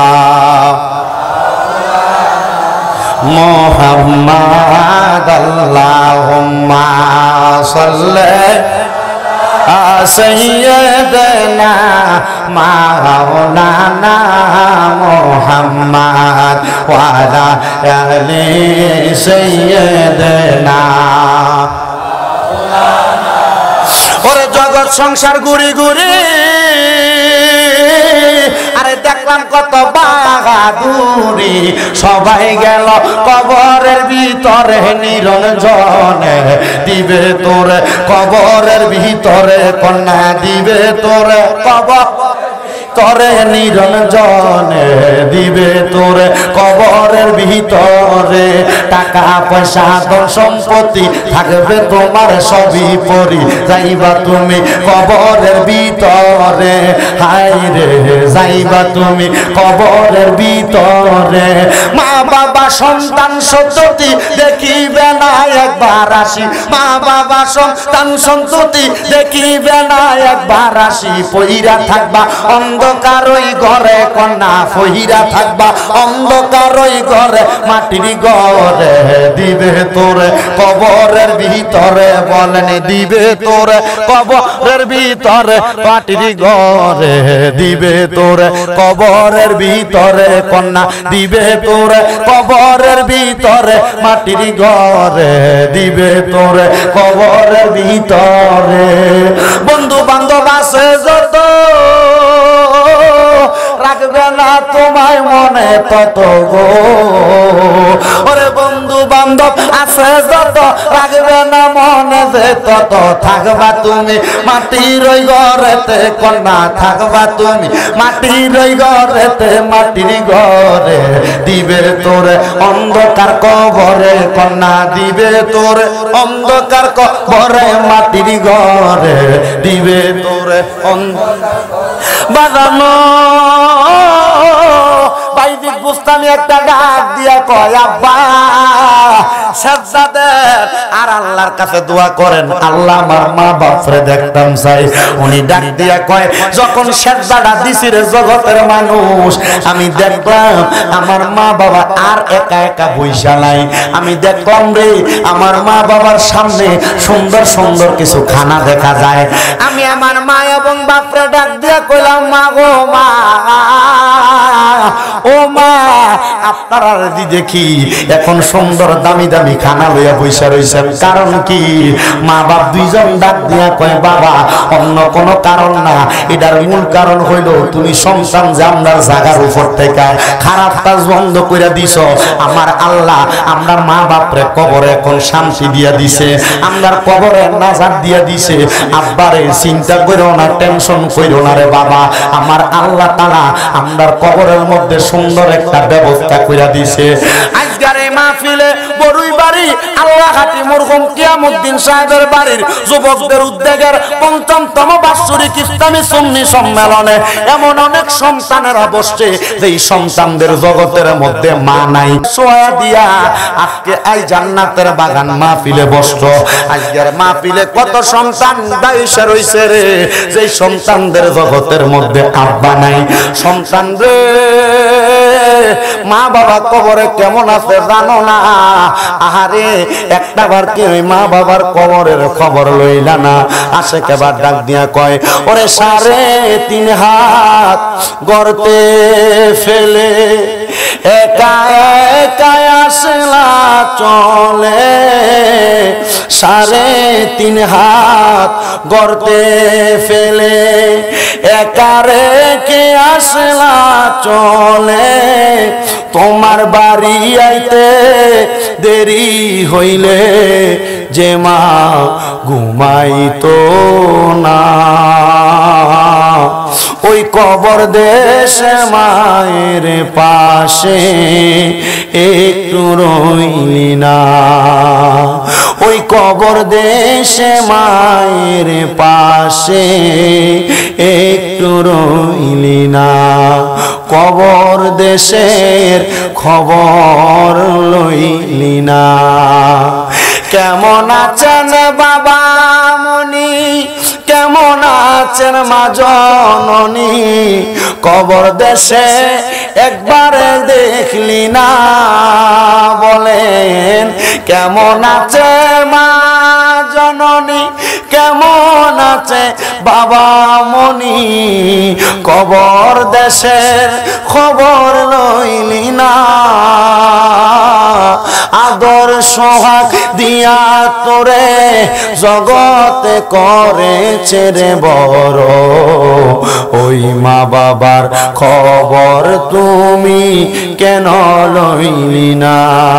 মুহাম্মাদ। আল্লাহুম্মা সাল্লি আলা সাইয়্যিদিনা মাওলানা মুহাম্মাদ ওয়া আলা আলি সাইয়্যিদিনা। ওরে জগৎ সংসার ঘুরি ঘুরি আরে দেখলাম কত বাহাদুরি, সবাই গেল কবরের ভিতরে নিরঞ্জনে, দিবে তোরে কবরের ভিতরে কন্যা, দিবে তোরে কবর তরে নিরঞ্জনে, দিবে তোরে কবরের ভিতরে, টাকা পয়সা ধন সম্পত্তি থাকবে তোমার সবই পরি, যাইবা তুমি কবরের ভিতরে, হায় রে যাইবা তুমি কবরের ভিতরে। মা বাবা সন্তান সন্ততি দেখিবে না একবার আসি, মা বাবা সন্তান সন্ততি দেখিবে না একবার আসি, পইরা থাকবা অন্ধকার ওই ঘরে কন্যা, পইরা থাকবা অন্ধকার ওই ঘরে মাটির ঘরে, দিবে তোরে কবরের ভিতরে, বলেন দিবে তোরে কবরের ভিতরে মাটির ঘরে, দিবে তোরে কবরের ভিতরে কন্যা, দিবে তোরে কবরের ভিতরে মাটির ঘরে, দিবে তোরে কবরের ভিতরে। বন্ধু বান্ধব আছে যত রাখবে না তোমায় মনে তত গো। ওরে বন্ধু বান্ধব আছে যত রাখবে না মনে যে তত থাকবা তুমি মাটির ওই ঘরেতে কন্যা থাকবা তুমি মাটির ওই ঘরেতে মাটির ঘরে দিবে তোরে অন্ধকার কবরে কন্যা দিবে তোরে অন্ধকার কবরে মাটির ঘরে দিবে তোরে বাজানো বাইদিক বুঝতাম একটা ডাক দিয়া কয় আব্বা সাজ্জাদের আর আল্লাহর কাছে দোয়া করেন আল্লাহ আমার মা বাপরে দেখতাম চাই। উনি ডাক দিয়া কয় যখন সাজ্জাদা দিছি রে জগতের মানুষ আমি দেখলাম আমার মা বাবা আর একা একা বইসা নাই। আমি দেখলাম রে আমার মা বাবার সামনে সুন্দর সুন্দর কিছু খানা দেখা যায়। আমি আমার মা এবং বাপরে ডাক দিয়া কইলাম মা গো মা ও মা আপনারা যদি দেখি এখন সুন্দর দামি দামি খানা লইয়া বইসা রইছেন কারণ কি? মা বাপ দুইজন ডাক দিয়া কয় বাবা অন্য কোনো কারণ না, এটার মূল কারণ হইল তুমি সন্তান যে আমরা জাগার উপর থেকে খারাপ কাজ বন্ধ করে দিছ। আমার আল্লাহ আমরা মা বাপরে কবরে এখন শান্তি দিয়া দিছে, আমরার কবরে নাজাত দিয়া দিছে। আব্বারে চিন্তা করো না, টেনশন করো না রে বাবা, আমার আল্লাহ তাআলা আমরার কবরের মধ্যে সুন্দর একটা ব্যবস্থা করে দিছে। আজগারে মাহফিলে বড়ুই বাড়ি আল্লাহ হাটি মরহুম কিয়ামউদ্দিন সাহেবের বাড়ির যুবকদের উদ্যোগের ৫৫তম বাৎসরিক ইসলামী সুন্নি সম্মেলনে এমন অনেক সন্তানেরা বসছে যেই সন্তানদের জগতের মধ্যে মা নাই। সোয়া দিয়া আজকে এই জান্নাতের বাগান মাহফিলে বসতো। আজকের মাহফিলে কত সন্তান দাইসা রইছে রে যেই সন্তানদের জগতের মধ্যে আব্বা নাই। সন্তান রে মা বাবা কবরে কেমন আছে জানো না? আহারে একটাবার কি ওই মা বাবার কবরের খবর লইলা না? আসে কেবার ডাক দিয়া কয় ওরে ৩.৫ হাত গর্তে ফেলে একা একা আসলা চলে, ৩.৫ হাত গর্তে ফেলে একা রেখে আসলা চলে, তোমার বাড়ি আইতে দেরি হইলে যে মা ঘুমাইতো না, ওই কবর দেশে মায়ের পাশে একটু রইলি না, ওই কবর দেশে মায়ের পাশে একটু রইলি না, কবর দেশের খবর লইলি না। কেমন আছেন বাবা মনি, কেমন আছেন মা জননী, কবর দেশে একবার দেখলি না, বলেন কেমন আছে মা জননী, কেমন আছে বাবা মনি, কবর দেশের খবর লইলি না, আদর সোহাগ দিয়া তোরে জগতে করেছে রে বড়, ওই মা বাবার খবর তুমি কেন লইলি না,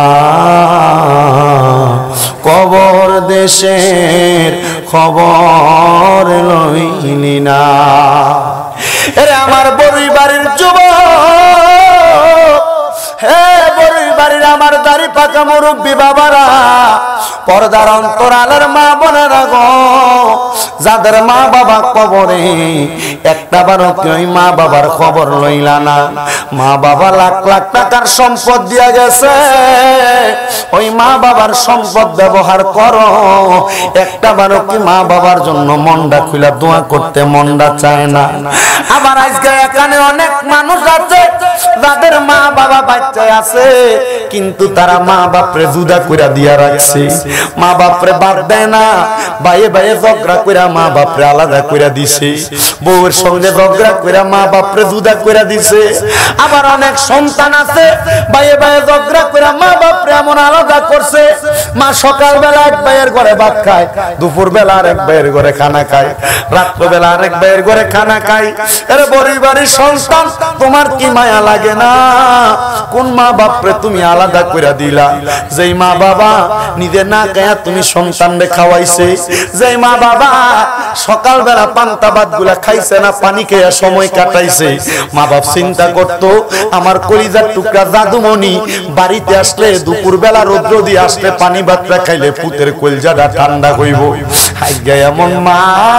কবর দেশের খবর লইলি না। এরে আমার বড়ুই বাড়ির যুবক, হে বড়ুই বাড়ির আমার দাড়ি পাকা মুরব্বী বাবারা, পর্দার অন্তরালের মা বোনেরা গো, যাদের মা বাবা কবরে একটা বারো কেউ মা বাবার খবর লইলা না, মা বাবা লাখ লাখ টাকার সম্পদ দিয়া গেছে, ওই মা বাবার সম্পদ ব্যবহার করো, একটা বারো কি মা বাবার জন্য মনটা খুলে দোয়া করতে মনটা চায় না। আবার আজকে এখানে অনেক মানুষ আছে যাদের মা বাবা বাচ্চা আছে, কিন্তু তারা মা বাপরে জুদা কইরা দিয়া রাখছে, মা বাপরে বাদ দেয় না, বাইয়ে বাইয়ে ঝগড়া কইরা মা বাপরে আলাদা কইরা দিছে, বউয়ের সঙ্গে ঝগড়া কইরা মা বাপরে জুদা কইরা দিছে। আবার অনেক সন্তান আছে বাইয়ে বাইয়ে ঝগড়া কইরা মা বাপরে এমন আলাদা করছে, মা সকাল বেলা এক ভাইয়ের ঘরে ভাত খায়, দুপুর বেলা আরেক ভাইয়ের ঘরে খানা খায়, রাত্র বেলা আরেক ভাইয়ের ঘরে খানা খায়। আরে পরিবারের সন্তান তোমার কি মায়া লাগে না? কোন মা বাপরে তুমি আলাদা কইরা দিলা? যেই মা বাবা নিজে না খায়া তুমি সন্তানরে খাওয়াইছে, যেই মা বাবা সকাল বেলা পান্তা ভাত গুলা খাইছে না, পানি খেয়ে সময় কাটাইছে, মা বাপ চিন্তা করতো আমার কলিজার টুকরা জাদুমণি বাড়িতে আসলে দুপুর বেলা রৌদ্র দিয়ে আসলে পানি ভাতটা খাইলে পুতের কলিজাটা ঠান্ডা হইব। আজ্ঞা এমন মা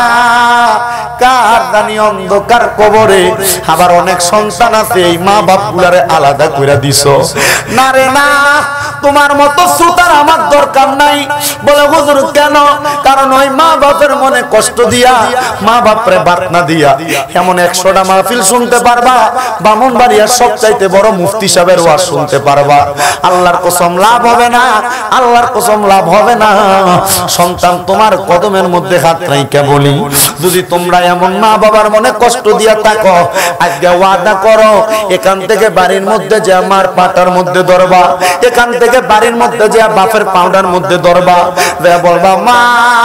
কার জানি অন্ধকার কবরে। আবার অনেক সন্তান আছে এই মা বাপ গুলারে আলাদা কইরা দিছো। না রে না, তোমার মতো শ্রোতার আমার দরকার নাই। বলে হুজুর কেন? কারণ ওই মা বাপের মনে কষ্ট দিয়া, মা বাপরে বাত না দিয়া এমন 100টা মাহফিল শুনতে পারবা, ব্রাহ্মণবাড়িয়ার সবচাইতে বড় মুফতি সাহেবের ওয়াজ শুনতে পারবা। আল্লাহর কসম লাভ হবে না, আল্লাহর কসম লাভ হবে না। সন্তান তোমার কদমের মধ্যে হাত রাইখা বলি, যদি তোমরা এমন মা বাবার মনে কষ্ট দিয়া থাকো, আজকে ওয়াদা করো এখান থেকে বাড়ির মধ্যে যে আমার পাটার মধ্যে ধরবা, এখান থেকে বাড়ির মধ্যে যে বাপের পাউডার মধ্যে ধরবা, বলবা মা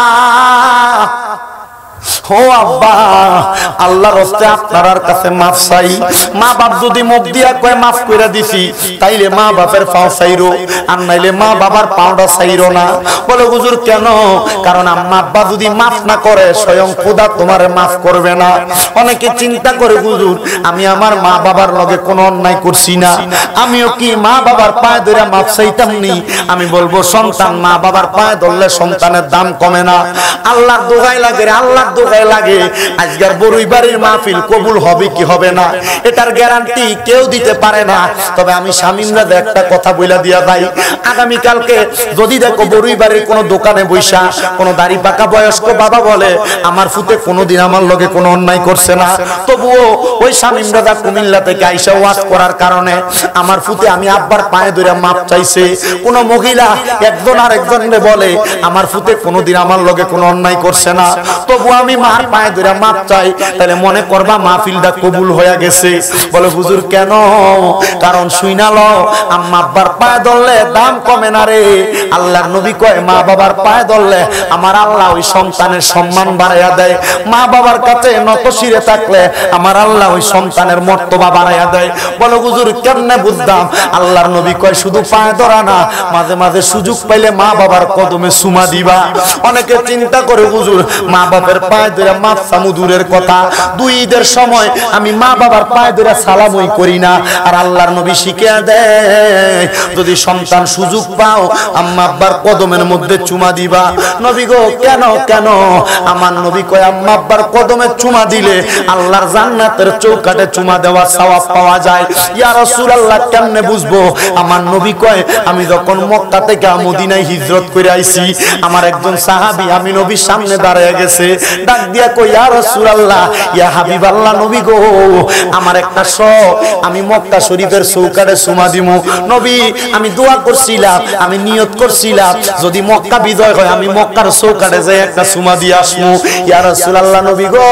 ও আব্বা আল্লাহর রাস্তে আপনার কাছে মাফ চাই। মা বাপ যদি মুখ দিয়া কয় মাফ কইরা দিছি, তাইলে মা বাপের পাও চাইরো, আর নাইলে মা বাবার পাওটা চাইরো না। বলে হুজুর কেন? কারণ আম্মা আব্বা যদি মাফ না করে স্বয়ং খোদা তোমারে মাফ করবে না। অনেকে চিন্তা করে হুজুর আমি আমার মা বাবার লগে কোনো অন্যায় করছি না, আমিও কি মা বাবার পায়ে ধরে মাফ চাইতাম নি? আমি বলবো সন্তান মা বাবার পায়ে ধরলে সন্তানের দাম কমে না। আল্লাহর দোহাই লাগে, আল্লাহর দোহাই লাগে, আজকের বড়ুইবাড়ির মাহফিল কবুল হবে কি হবে না এটার গ্যারান্টি কেউ দিতে পারে না। তবে আমি শামিমরা একটা কথা বইলা দিয়া যাই, আগামী কালকে যদি দেখো বড়ুইবাড়ির কোনো দোকানে বইসা কোনো দাড়ি পাকা বয়স্ক বাবা বলে আমার ফুতে কোনোদিন আমার লগে কোনো অন্যায় করছে না, তবুও ওই শামিমরা কুমিল্লা থেকে আইসা ওয়াজ করার কারণে আমার ফুতে আমি আব্বার পায়ে ধরে মাপ চাইছে, কোন মহিলা একজন আর একজনরে বলে আমার ফুতে কোনোদিন আমার লগে কোনো অন্যায় করছে না, তবু আমি মার পায়ে ধরে মাপ চাই, তাহলে মনে করবা মাহফিলটা কবুল হয়ে গেছে। বলে হুজুর কেন? কারণ শুইনালো আম্মা আব্বার পায়ে ধরলে দাম কমে না রে। আল্লাহর নবী কয় মা বাবার পায়ে ধরলে আমার আল্লাহ ওই সন্তানের সম্মান বাড়াইয়া দেয়, মা বাবার কাছে নতশিরে থাকলে আমার আল্লাহ ওই সন্তানের মর্তবা বাড়াইয়া দেয়। বলে হুজুর কেমনে বুঝতাম? আল্লাহর নবী কয় শুধু পায়ে ধরা না, মাঝে মাঝে সুযোগ পাইলে মা বাবার কদমে চুমা দিবা। অনেকে চিন্তা করে হুজুর মা বাবার পায়ে ধরে মাপ চামু দূরের কথা, দুই ঈদের সময় আমি মা বাবার পায়ে ধরে সালামই করি না। আর আল্লাহর নবী শিখিয়ে দেয় যদি সন্তান সুযোগ পাও আম্মা আব্বার কদমের মধ্যে চুমা দিবা। নবী গো কেন কেন? আমার নবী কয় আম্মা আব্বার কদমে চুমা দিলে আল্লাহর জান্নাতের চৌকাঠে চুমা দেওয়ার সওয়াব পাওয়া যায়। ইয়া রাসূলুল্লাহ কেমনে বুঝবো? আমার নবী কয় আমি যখন মক্কা থেকে মদিনায় হিজরত করে আইছি, আমার একজন সাহাবী আমি নবীর সামনে দাঁড়ায় গেছে, ডাক দিয়া কই ইয়া রাসূলুল্লাহ ইয়া হাবিবাল্লাহ নবী গো আমার একটা শখ, আমি মক্কা শরীফের চৌকাঠে চুমা দিমু। নবী আমি দোয়া করছিলাম, আমি নিয়ত করছিলাম যদি মক্কা বিজয় হয় আমি মক্কার চৌকাঠে যাই একটা চুমা দিয়ে আসবো। ইয়া রাসূলুল্লাহ নবী গো,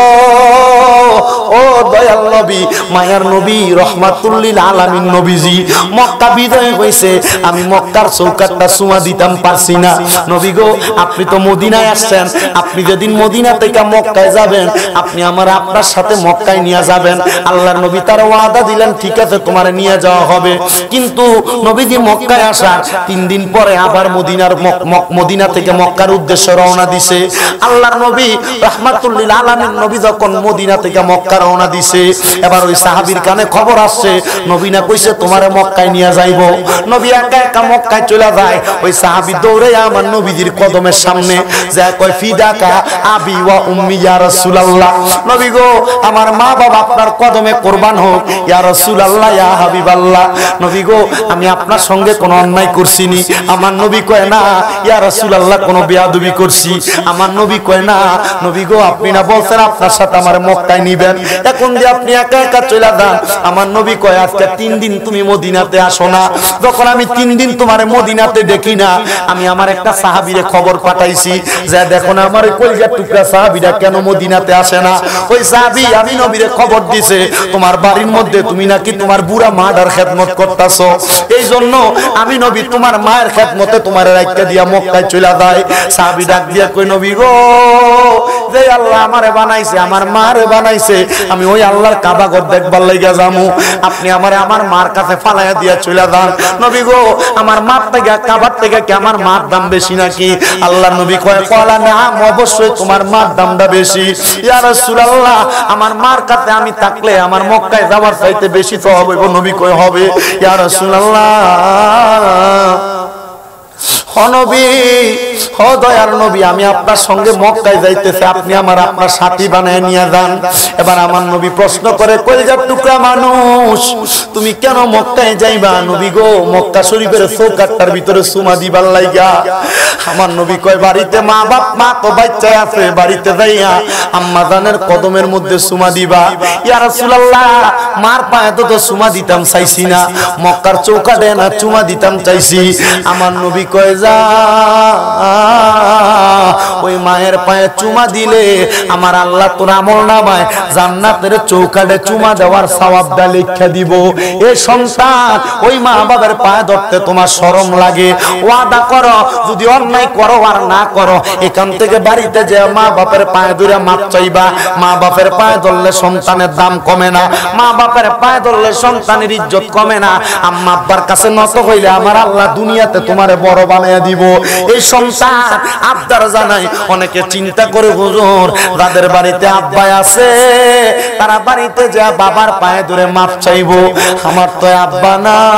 ও দয়াল নবী মায়ার নবী রহমাতুল লিল আলামিন নবীজি মক্কা বিজয় হইছে, আমি মক্কার চৌকাঠটা চুমা দিতাম পারছি না। নবী গো আপনি তো মদিনায় আসছেন, আপনি যেদিন মদিনা থেকে মক্কায় যাবেন আপনি আমার আপনার সাথে মক্কায় নিয়ে যাবেন। আল্লাহর নবী তার ওয়াদা দিলেন ঠিক আছে তোমারে নিয়ে যাওয়া হবে। কিন্তু নবীজি মক্কায় আসার 3 দিন পরে আবার মদিনা থেকে মক্কার উদ্দেশ্যে রওনা দিছে। আল্লাহর নবী রাহমাতুল লিল আলামিন নবী যখন মদিনা থেকে মক্কা রওনা দিছে, এবার ওই সাহাবীর কানে খবর আসছে নবী না কইছে তোমারে মক্কায় নিয়ে যাইব। নবী একা একা মক্কায় চলে যায়, ওই সাহাবী দৌড়ে আমার নবীজির কদমের সামনে যায় কয় ফিদাকা আবি ওয়া উম্মি ইয়া রাসূলুল্লাহ, নবী গো আমার মা বাবা আপনার কদমে কুরবান হোক ইয়া রাসূলুল্লাহ ইয়া হাবিবাল্লাহ। নবী গো আমি আপনার সঙ্গে কোনো অন্যায় করছিনি। আমার নবী কয় না ইয়া রাসূলুল্লাহ কোনো বেয়াদবি করছি। আমার নবী কয় না, নবী গো আপনি না বলছেন আপনার সাথে আমার মক্কায় নিবেন, এখন যে আপনি একা একা চলে যান। আমার নবী কয় আজকে 3 দিন তুমি মদিনাতে আসো না। যখন আমি 3 দিন তোমার মদিনাতে দেখি না, আমি আমার একটা সাহাবীরে খবর পাঠাইছি যে দেখো না আমার কলিজার টুকরা সাহাবীরা কেন মদিনাতে আসে না। ওই সাহাবী আমি নবীরে খবর দিছে তোমার বাড়ির মধ্যে তুমি নাকি তোমার বুড়া মার খেদমত করতেছো, এই জন্য আমি নবী তোমার মায়ের খেদমতে তোমার রাইখা দিয়া মক্কায় চলে যায়। সাহাবী ডাক দিয়া কই নবী গো যে আল্লাহ আমারে বানাইছে আমার মারে বানাইছে, আমি ওই আল্লাহর কাবা ঘর দেখবার লাগা যামু, আপনি আমারে আমার মার কাছে ফালাইয়া দিয়া চলে যান। নবী গো আমার মার থেকে কাবার থেকে কি আমার মার দাম বেশি নাকি? আল্লাহর নবী কয় কলা না অবশ্যই তোমার মার দামটা বেশি। ইয়া রাসূলুল্লাহ আমার মার কাছে আমি থাকলে আমার মক্কায় যাওয়ার চাইতে বেশি তো হবে। নবী কয় হবে। ইয়া রাসূলুল্লাহ নবী ও দয়ার নবী আমি আপনার সঙ্গে মক্কায় যাইতেছি, আপনি আমার আপনার সাথী বানায় নিয়ে যান। এবার আমার নবী প্রশ্ন করে কলিজার টুকরা মানুষ তুমি কেন মক্কায় যাইবা? নবী গো মক্কা শরীফের চৌকাটটার ভিতরে চুমা দিবার লাইগা। আমার নবী কয় বাড়িতে মা বাপ মা তো বাচ্চা আছে, বাড়িতে যাইয়া আম্মা জানের কদমের মধ্যে চুমা দিবা। ইয়া রাসূলুল্লাহ মার পায়ে তো চুমা দিতাম চাইছি না, মক্কার চৌকাটে না চুমা দিতাম চাইছি। আমার নবী কয় যা ওই মায়ের পায়ে চুমা দিলে আমার আল্লাহ তোর আমলনামায় জান্নাতের চৌকাটে চুমা দেওয়ার সওয়াবটা লিখে দিব। এই সন্তান ওই মা বাবার পায়ে ধরতে তোমার শরম লাগে, ওয়াদা করো যদি অন্যায় করো আর না করো এখান থেকে বাড়িতে যে মা বাপের পায়ে ধরে মাপ চাইবা। মা বাপের পায়ে ধরলে সন্তানের দাম কমে না, মা বাপের পায়ে ধরলে সন্তানের ইজ্জত কমে না। আম্মা আব্বার কাছে নত হইলে আমার আল্লাহ দুনিয়াতে তোমারে বড় বানাইয়া দিব। এই সন্তান আবদার জানাই অনেকে চিন্তা করে হুজুর যাদের বাড়িতে আব্বা আছে তারা বাড়িতে যা বাবার পায়ে ধরে মাপ চাইবো, আমার তো আব্বা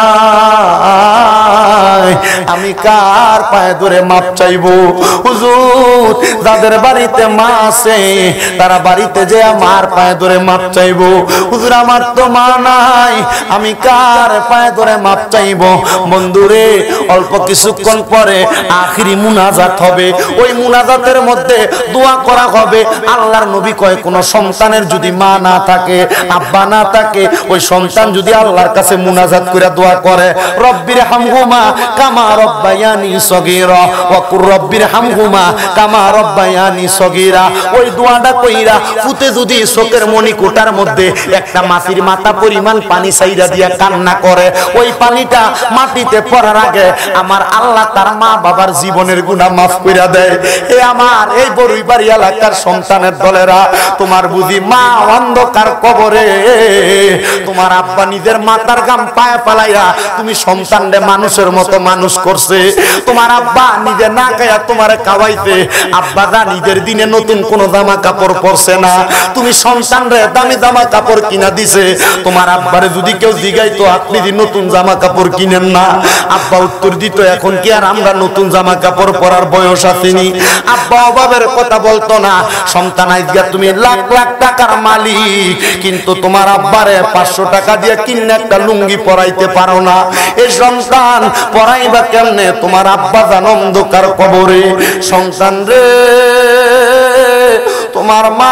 নাই আমি কার পায়ে ধরে মাপ চাইবো? হুজুর যাদের বাড়িতে মা আছে তারা বাড়িতে যে আমার পায়ে ধরে মাপ চাইবো। হুজুর আমার তো মা নাই আমি কার পায়ে ধরে মাপ চাইবো? বন্ধুরে অল্প কিছুক্ষণ পরে আখিরি মুনাজাত হবে, ওই মুনাজাতের মধ্যে দোয়া করা হবে। আল্লাহর নবী কয় কোন সন্তানের যদি মা না থাকে আব্বা না থাকে ওই সন্তান যদি আল্লাহর কাছে মুনাজাত করে দোয়া করে রব্বির হামহুমা কামা রব্বায়ানি সগীরা ওয়া কুর রব্বির হামহুমা কামা রব্বায়ানি সগীরা, ওই দোয়াটা কইরা ফুতে যদি চোখের মণিকোটার মধ্যে একটা মাছির মাথা পরিমাণ পানি ছাইরা দিয়া কান্না করে, ওই পানিটা মাটিতে পড়ার আগে আমার আল্লাহ তার মা বাবার জীবনের গুনাহ মাফ কইরা দেয়। এ আমার এই বড়ুইবাড়ি এলাকার সন্তানের দলেরা তোমার বুঝি মা অন্ধকার কবরে, তোমার আব্বা নিজের মাথার গাম পায়ে পালাইয়া তুমি সন্তানরে মানুষের মতো মানুষ করছে, তোমার আব্বা নিজে না খাইয়া তোমারে খাওয়াইতে, আব্বা দা নিজের দিনে নতুন কোন জামা কাপড় পরছে না, তুমি সন্তানরে দামি জামা কাপড় কিনা দিছে। তোমার আব্বারে যদি কেউ জিগাইতো আপনি যে নতুন জামা কাপড় কিনেন না, আব্বা উত্তর দিত এখন কি আর আমরা নতুন জামা কাপড় পরার বয়স আসেনি। আব্বা অভাবের কথা বলতো না। সন্তান আইজগা তুমি লাখ লাখ টাকার মালিক কিন্তু তোমার আব্বারে 500 টাকা দিয়ে কিনে একটা লুঙ্গি পরাইতে পারো না। এই সন্তান পরাইবা কেমনে? তোমার আব্বা জান অন্ধকার কবরে। সন্তান রে তোমার মা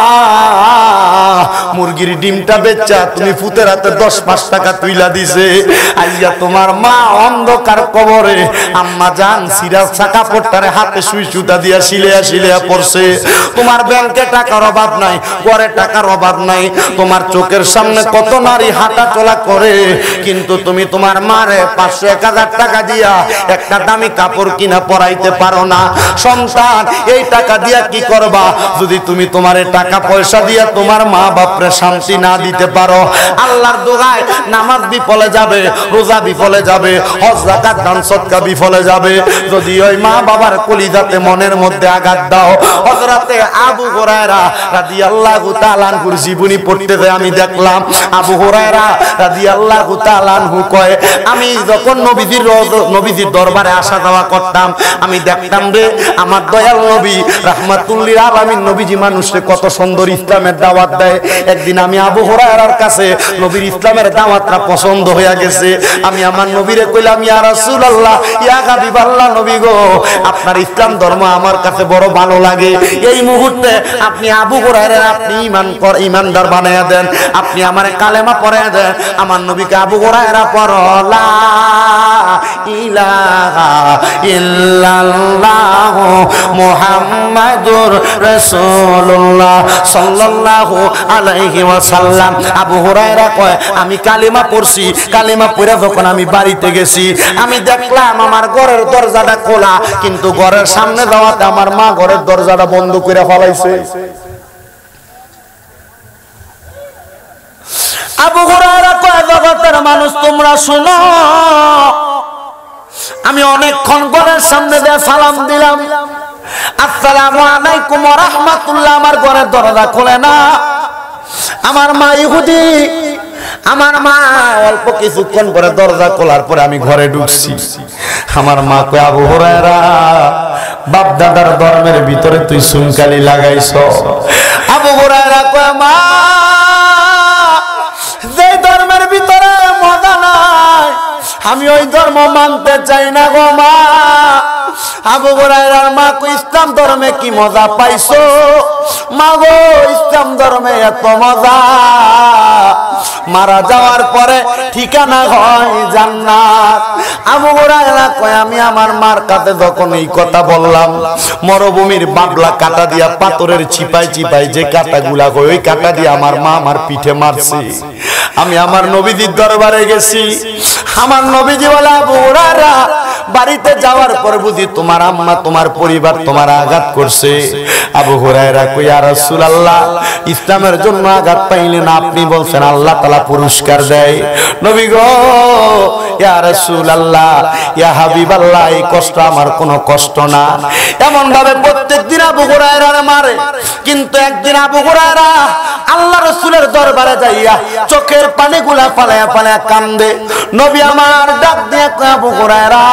মুরগির ডিমটা বেচা তুমি ফুতের হাতে 10-5 টাকা তুইলা দিছে, আইয়া তোমার মা অন্ধকার কবরে। আম্মা জান সিরাজ ছাকা পট্টারে হাতে সুই সুতা দিয়া শিলেয়া শিলেয়া পড়ছে। তোমার ব্যাংকে টাকার অভাব নাই, ঘরে টাকার অভাব নাই, তোমার চোখের সামনে কত নারী হাঁটা চলা করে কিন্তু তুমি তোমার মারে 500-1000 টাকা দিয়া একটা দামি কাপড় কিনা পরাইতে পারো না। সন্তান এই টাকা দিয়া কি করবা? যদি তুমি তোমার টাকা পয়সা দিয়া তোমার মা বাপরে শান্তি না দিতে পারো, আল্লাহর দোহায় নামাজ বিফলে যাবে, রোজা বিফলে যাবে, হজ যাকাত দান সদকা বিফলে যাবে। যদি ওই মা বাবার কলিজাতে মনের মধ্যে আঘাত দাও। হযরতে আবু হুরায়রা রাদিয়াল্লাহু তাআলা আনহুর জীবনী পড়তে যায় আমি দেখলাম আবু হুরায়রা রাদিয়াল্লাহু তাআলা আনহু কয়, আমি যখন নবীজির দরবারে আসা যাওয়া করতাম, আমি দেখতাম রে আমার দয়াল নবী রাহমাতুল্লিল আলামিন নবীজি মানুষকে কত সুন্দর ইসলামের দাওয়াত দেয়। একদিন আমি আবু হুরায়রার কাছে নবীর ইসলামের দাওয়াতটা পছন্দ হয়ে গেছে। আমি আমার নবীরে কইলাম, ইয়া রাসূলুল্লাহ, ইয়া হাবিবাল্লাহ, নবী গো, আপনার ইসলাম ধর্ম আমার কাছে বড় ভালো লাগে। এই মুহূর্তে আপনি আবু হুরায়রা আপনি ঈমানদার বানায়া দেন, আপনি আমারে কালেমা পড়ায়া দেন। আমার নবীকে আবু হুরায়রা পড়ো লা ইলাহা ইল্লাল্লাহ মুহাম্মাদুর রাসূলুল্লাহ সাল্লাল্লাহু আলাইহি ওয়াসাল্লাম। আবু হুরায়রা কয়, আমি কালেমা পড়ছি, কালেমা পড়ে যখন আমি বাড়িতে গেছি, আমি দেখলাম আমার ঘরের দরজাটা খোলা, কিন্তু ঘরের সামনে যাওয়াতে আমার মা ঘরের দরজাটা বন্ধ করে ফেলাইছে। আবু হুরায়রা কয়, জগতের মানুষ তোমরা শোনো, আমি অনেকক্ষণ ঘরের সামনে দিয়ে সালাম দিলাম, আসসালামু আলাইকুম ওয়া রাহমাতুল্লাহ, আমার ঘরের দরজা খোলে না। আমার মা ইহুদি, আমার মা অল্প কিছুক্ষণ পরে দরজা খোলার পরে আমি ঘরে ঢুকছি। আমার মা কয়, আবু হুরায়রা, বাপ দাদার ধর্মের ভিতরে তুই সুনকালি লাগাইছ। আবু হুরায়রা কয়, মা, যে ধর্মের ভিতরে মজা নাই আমি ওই ধর্ম মানতে চাই না গো মা। আবু হুরায়রার মা কই, ইসলাম ধর্মে কি মজা পাইছো? মা গো, ইসলাম ধর্মে এত মজা, মারা যাওয়ার পরে ঠিকানা হয় জান্নাত। আবু হুরায়রা কয়, আমি আমার মার কাছে যখন এই কথা বললাম, মরুভূমির বাবলা কাটা দিয়া পাথরের চিপাই চিপাই যে কাটাগুলা হয়, ওই কাটা দিয়ে আমার মা আমার পিঠে মারছে। আমি আমার নবীজির দরবারে গেছি, আমার নবীজি বলে, আবু হুরায়রা, বাড়িতে যাওয়ার পর বুঝি তোমার আম্মা তোমার পরিবার তোমার আঘাত করছে। আবু হুরায়রা কই, ইয়া রাসূলুল্লাহ, ইসলামের জন্য আঘাত পাইলেন, আপনি বলছেন আল্লাহ তাআলা পুরস্কার দেয়। নবী গো, ইয়া রাসূলুল্লাহ, ইয়া হাবিবাল্লাহ, এই কষ্ট আমার কোনো কষ্ট না। এমন ভাবে প্রত্যেকদিন আবু হুরায়রারে মারে, কিন্তু একদিন আবু হুরায়রা আল্লাহ রাসূলের দরবারে যাইয়া চোখের পানিগুলা ফালায়া ফালায়া কান্দে। নবী আমার ডাক দিয়ে কয়, আবু হুরায়রা,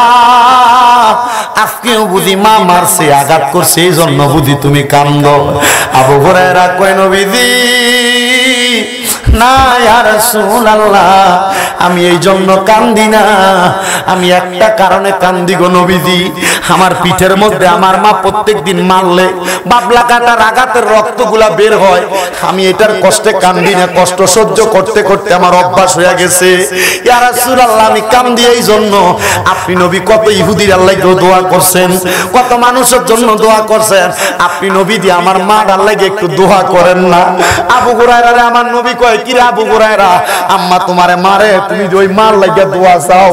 আজকেও বুঝি মা মারছে, আঘাত করছে, এই জন্য বুঝি তুমি কান্দো? আবু হুরায়রা কয়, নবীজি, না ইয়া রাসূলুল্লাহ, আমি এই জন্য কান্দি না, আমি একটা কারণে কান্দি গো নবীজি। আমার পিঠের মধ্যে আমার মা প্রত্যেকদিন মারলে বাবলা কাটার আঘাতের রক্তগুলা বের হয়, আমি এটার কষ্টে কান্দি না, কষ্ট সহ্য করতে করতে আমার অভ্যাস হয়ে গেছে। ইয়া রাসূলুল্লাহ, আমি কান্দি এই জন্য, আপনি নবী কত ইহুদির আল্লাহকে দোয়া করছেন, কত মানুষের জন্য দোয়া করছেন, আপনি নবী দিয়ে আমার মার আল্লাহকে একটু দোয়া করেন না? আবু হুরায়রা আমার নবী কয়, কি রে আবু হুরায়রা, আম্মা তোমারে মারে, তুমি ওই মার লাগে দোয়া চাও?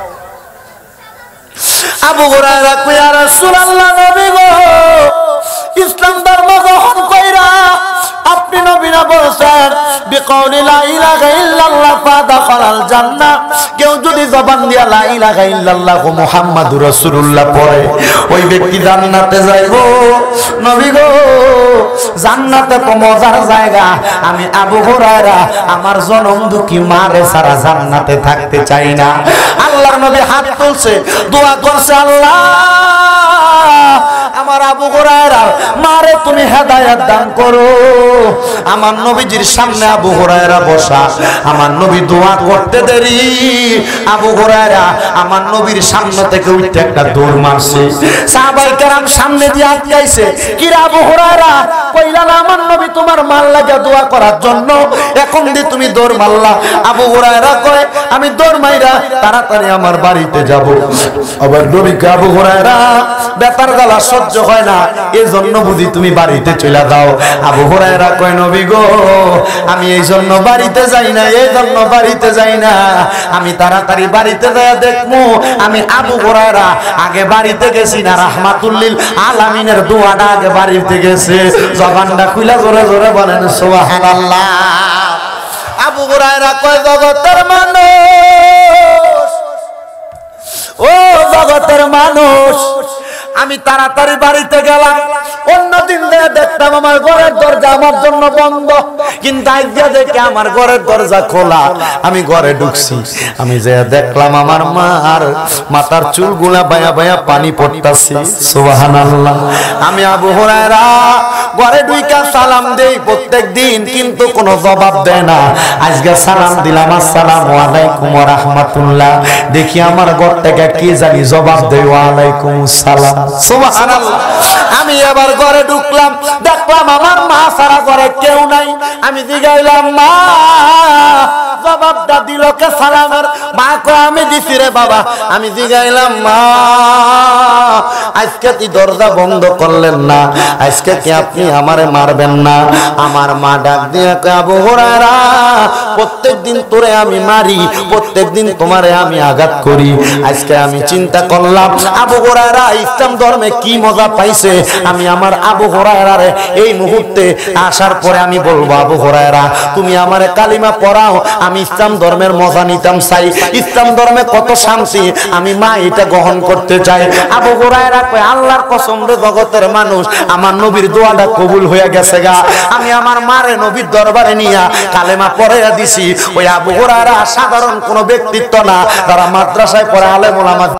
আবু হুরায়রা কয়, ইয়া রাসূলুল্লাহ, নবী গো, ইসলাম ধর্ম গ্রহণ কইরা আপনি নবী না বলেছেন, বিকাউলি লা ইলাহা ইল্লাল্লাহ ফাদাখালাল জান্নাহ, কেউ যদি জবান দিয়া লা ইলাহা ইল্লাল্লাহ মুহাম্মাদুর রাসূলুল্লাহ পড়ে, ওই ব্যক্তি জান্নাতে যাইব। নবী গো, জান্নাতে তো মজার জায়গা। আমি আবু হুরায়রা আমার জনম দুঃখী মারে সারা জান্নাতে থাকতে চাই না। আল্লাহর নবী হাত তুলছে, দোয়া করছে, আল্লাহ, আমার আবু হুরায়রা মারে তুমি হেদায়েত দান করো। আমার নবীজির সামনে আবু হুরায়রা বসা, আমার নবী দোয়া করতে দেরি, আবু হুরায়রা আমার নবীর সামনে থেকে উঠে একটা দৌড় মারছে। সাহাবায়ে কেরাম সামনে দিয়ে আটকাইছে, কি রে আবু হুরায়রা, কইলা না আমার নবী তোমার মাল লাগা দোয়া করার জন্য, এখন দিয়ে তুমি দৌড় মারলা? আবু হুরায়রা কয়, আমি দৌড় মাইরা তাড়াতাড়ি আমার বাড়িতে যাব। আবার নবীকে আবু হুরায়রা বেতার গলা সহ্য হয় হয় না, এজন্য বুঝি তুমি বাড়িতে চলে যাও। আবু হুরায়রা কয় নবী গো, আমি এই জন্য বাড়িতে যাই না, এই জন্য বাড়িতে যাই না, আমি তাড়াতাড়ি বাড়িতে যাই দেখবো আমি আবু হুরায়রা আগে বাড়িতে গেছি না রাহমাতুল লিল আলামিনের দোয়াটা আগে বাড়িতে গেছে। জবানটা খুলে জোরে জোরে বলেন সুবহানাল্লাহ। আবু হুরায়রা কয় জগতের মানুষ, ও জগতের মানুষ, আমি তাড়াতাড়ি বাড়িতে গেলাম। অন্যদিন দেখতাম আমার ঘরের দরজা আমার জন্য বন্ধ, কিন্তু আজকে দেখে আমার ঘরের দরজা খোলা। আমি ঘরে ঢুকছি, আমি যে দেখলাম আমার মার মাথার চুলগুলা বায়া বায়া পানি পড়তাছে। সুবহানাল্লাহ। আমি আবু হুরায়রা ঘরে ঢুইকা সালাম দেই প্রত্যেক দিন, কিন্তু কোনো জবাব দেয় না। আজকে সালাম দিলাম, আসসালামু আলাইকুম ওয়া রাহমাতুল্লাহ, দেখি আমার ঘর থেকে কি জানি জবাব দেয় ওয়া আলাইকুম আসসালাম। সুবহানাল্লাহ। আমি এবার ঘরে ঢুকলাম, দেখলাম আমার মা সারা ঘরে কেউ নাই। আমি জিগাইলাম মা, জবাবটা দিল কে সালামের? মা কয় আমি দিছি রে বাবা। আমি জিগাইলাম মা, আজকে কি দরজা বন্ধ করলেন না? আজকে কি আপনি আমারে মারবেন না? আমার মা ডাক দিয়ে কয় আবু হুরায়রা, প্রত্যেকদিন তোরে আমি মারি, প্রত্যেকদিন তোমারে আমি আঘাত করি। আজকে আমি চিন্তা করলাম আবু হুরায়রা ইসলাম ধর্মে কি মজা পাইছে। আমি আমার আবু হুরায়রারে এই মুহূর্তে আসার পরে আমি বলবো আবু হুরায়রা তুমি আমারে কালিমা পড়াও, আমি ইসলাম ধর্মের মজা নিতাম চাই। ইসলাম ধর্মে কত শান্তি, আমি মা এটা গ্রহণ করতে চাই। আবু হুরায়রা কয় আল্লাহর কসম রে জগতের মানুষ, আমার নবীর দোয়াটা কবুল হয়ে গেছে গা। আমি আমার মারে নবীর দরবারে নিয়া কালেমা পড়াইয়া দিছি। ওই আবু হুরায়রা সাধারণ কোনো ব্যক্তিত্ব না, তারা মাদ্রাসায় পড়ে আলেম ওলামা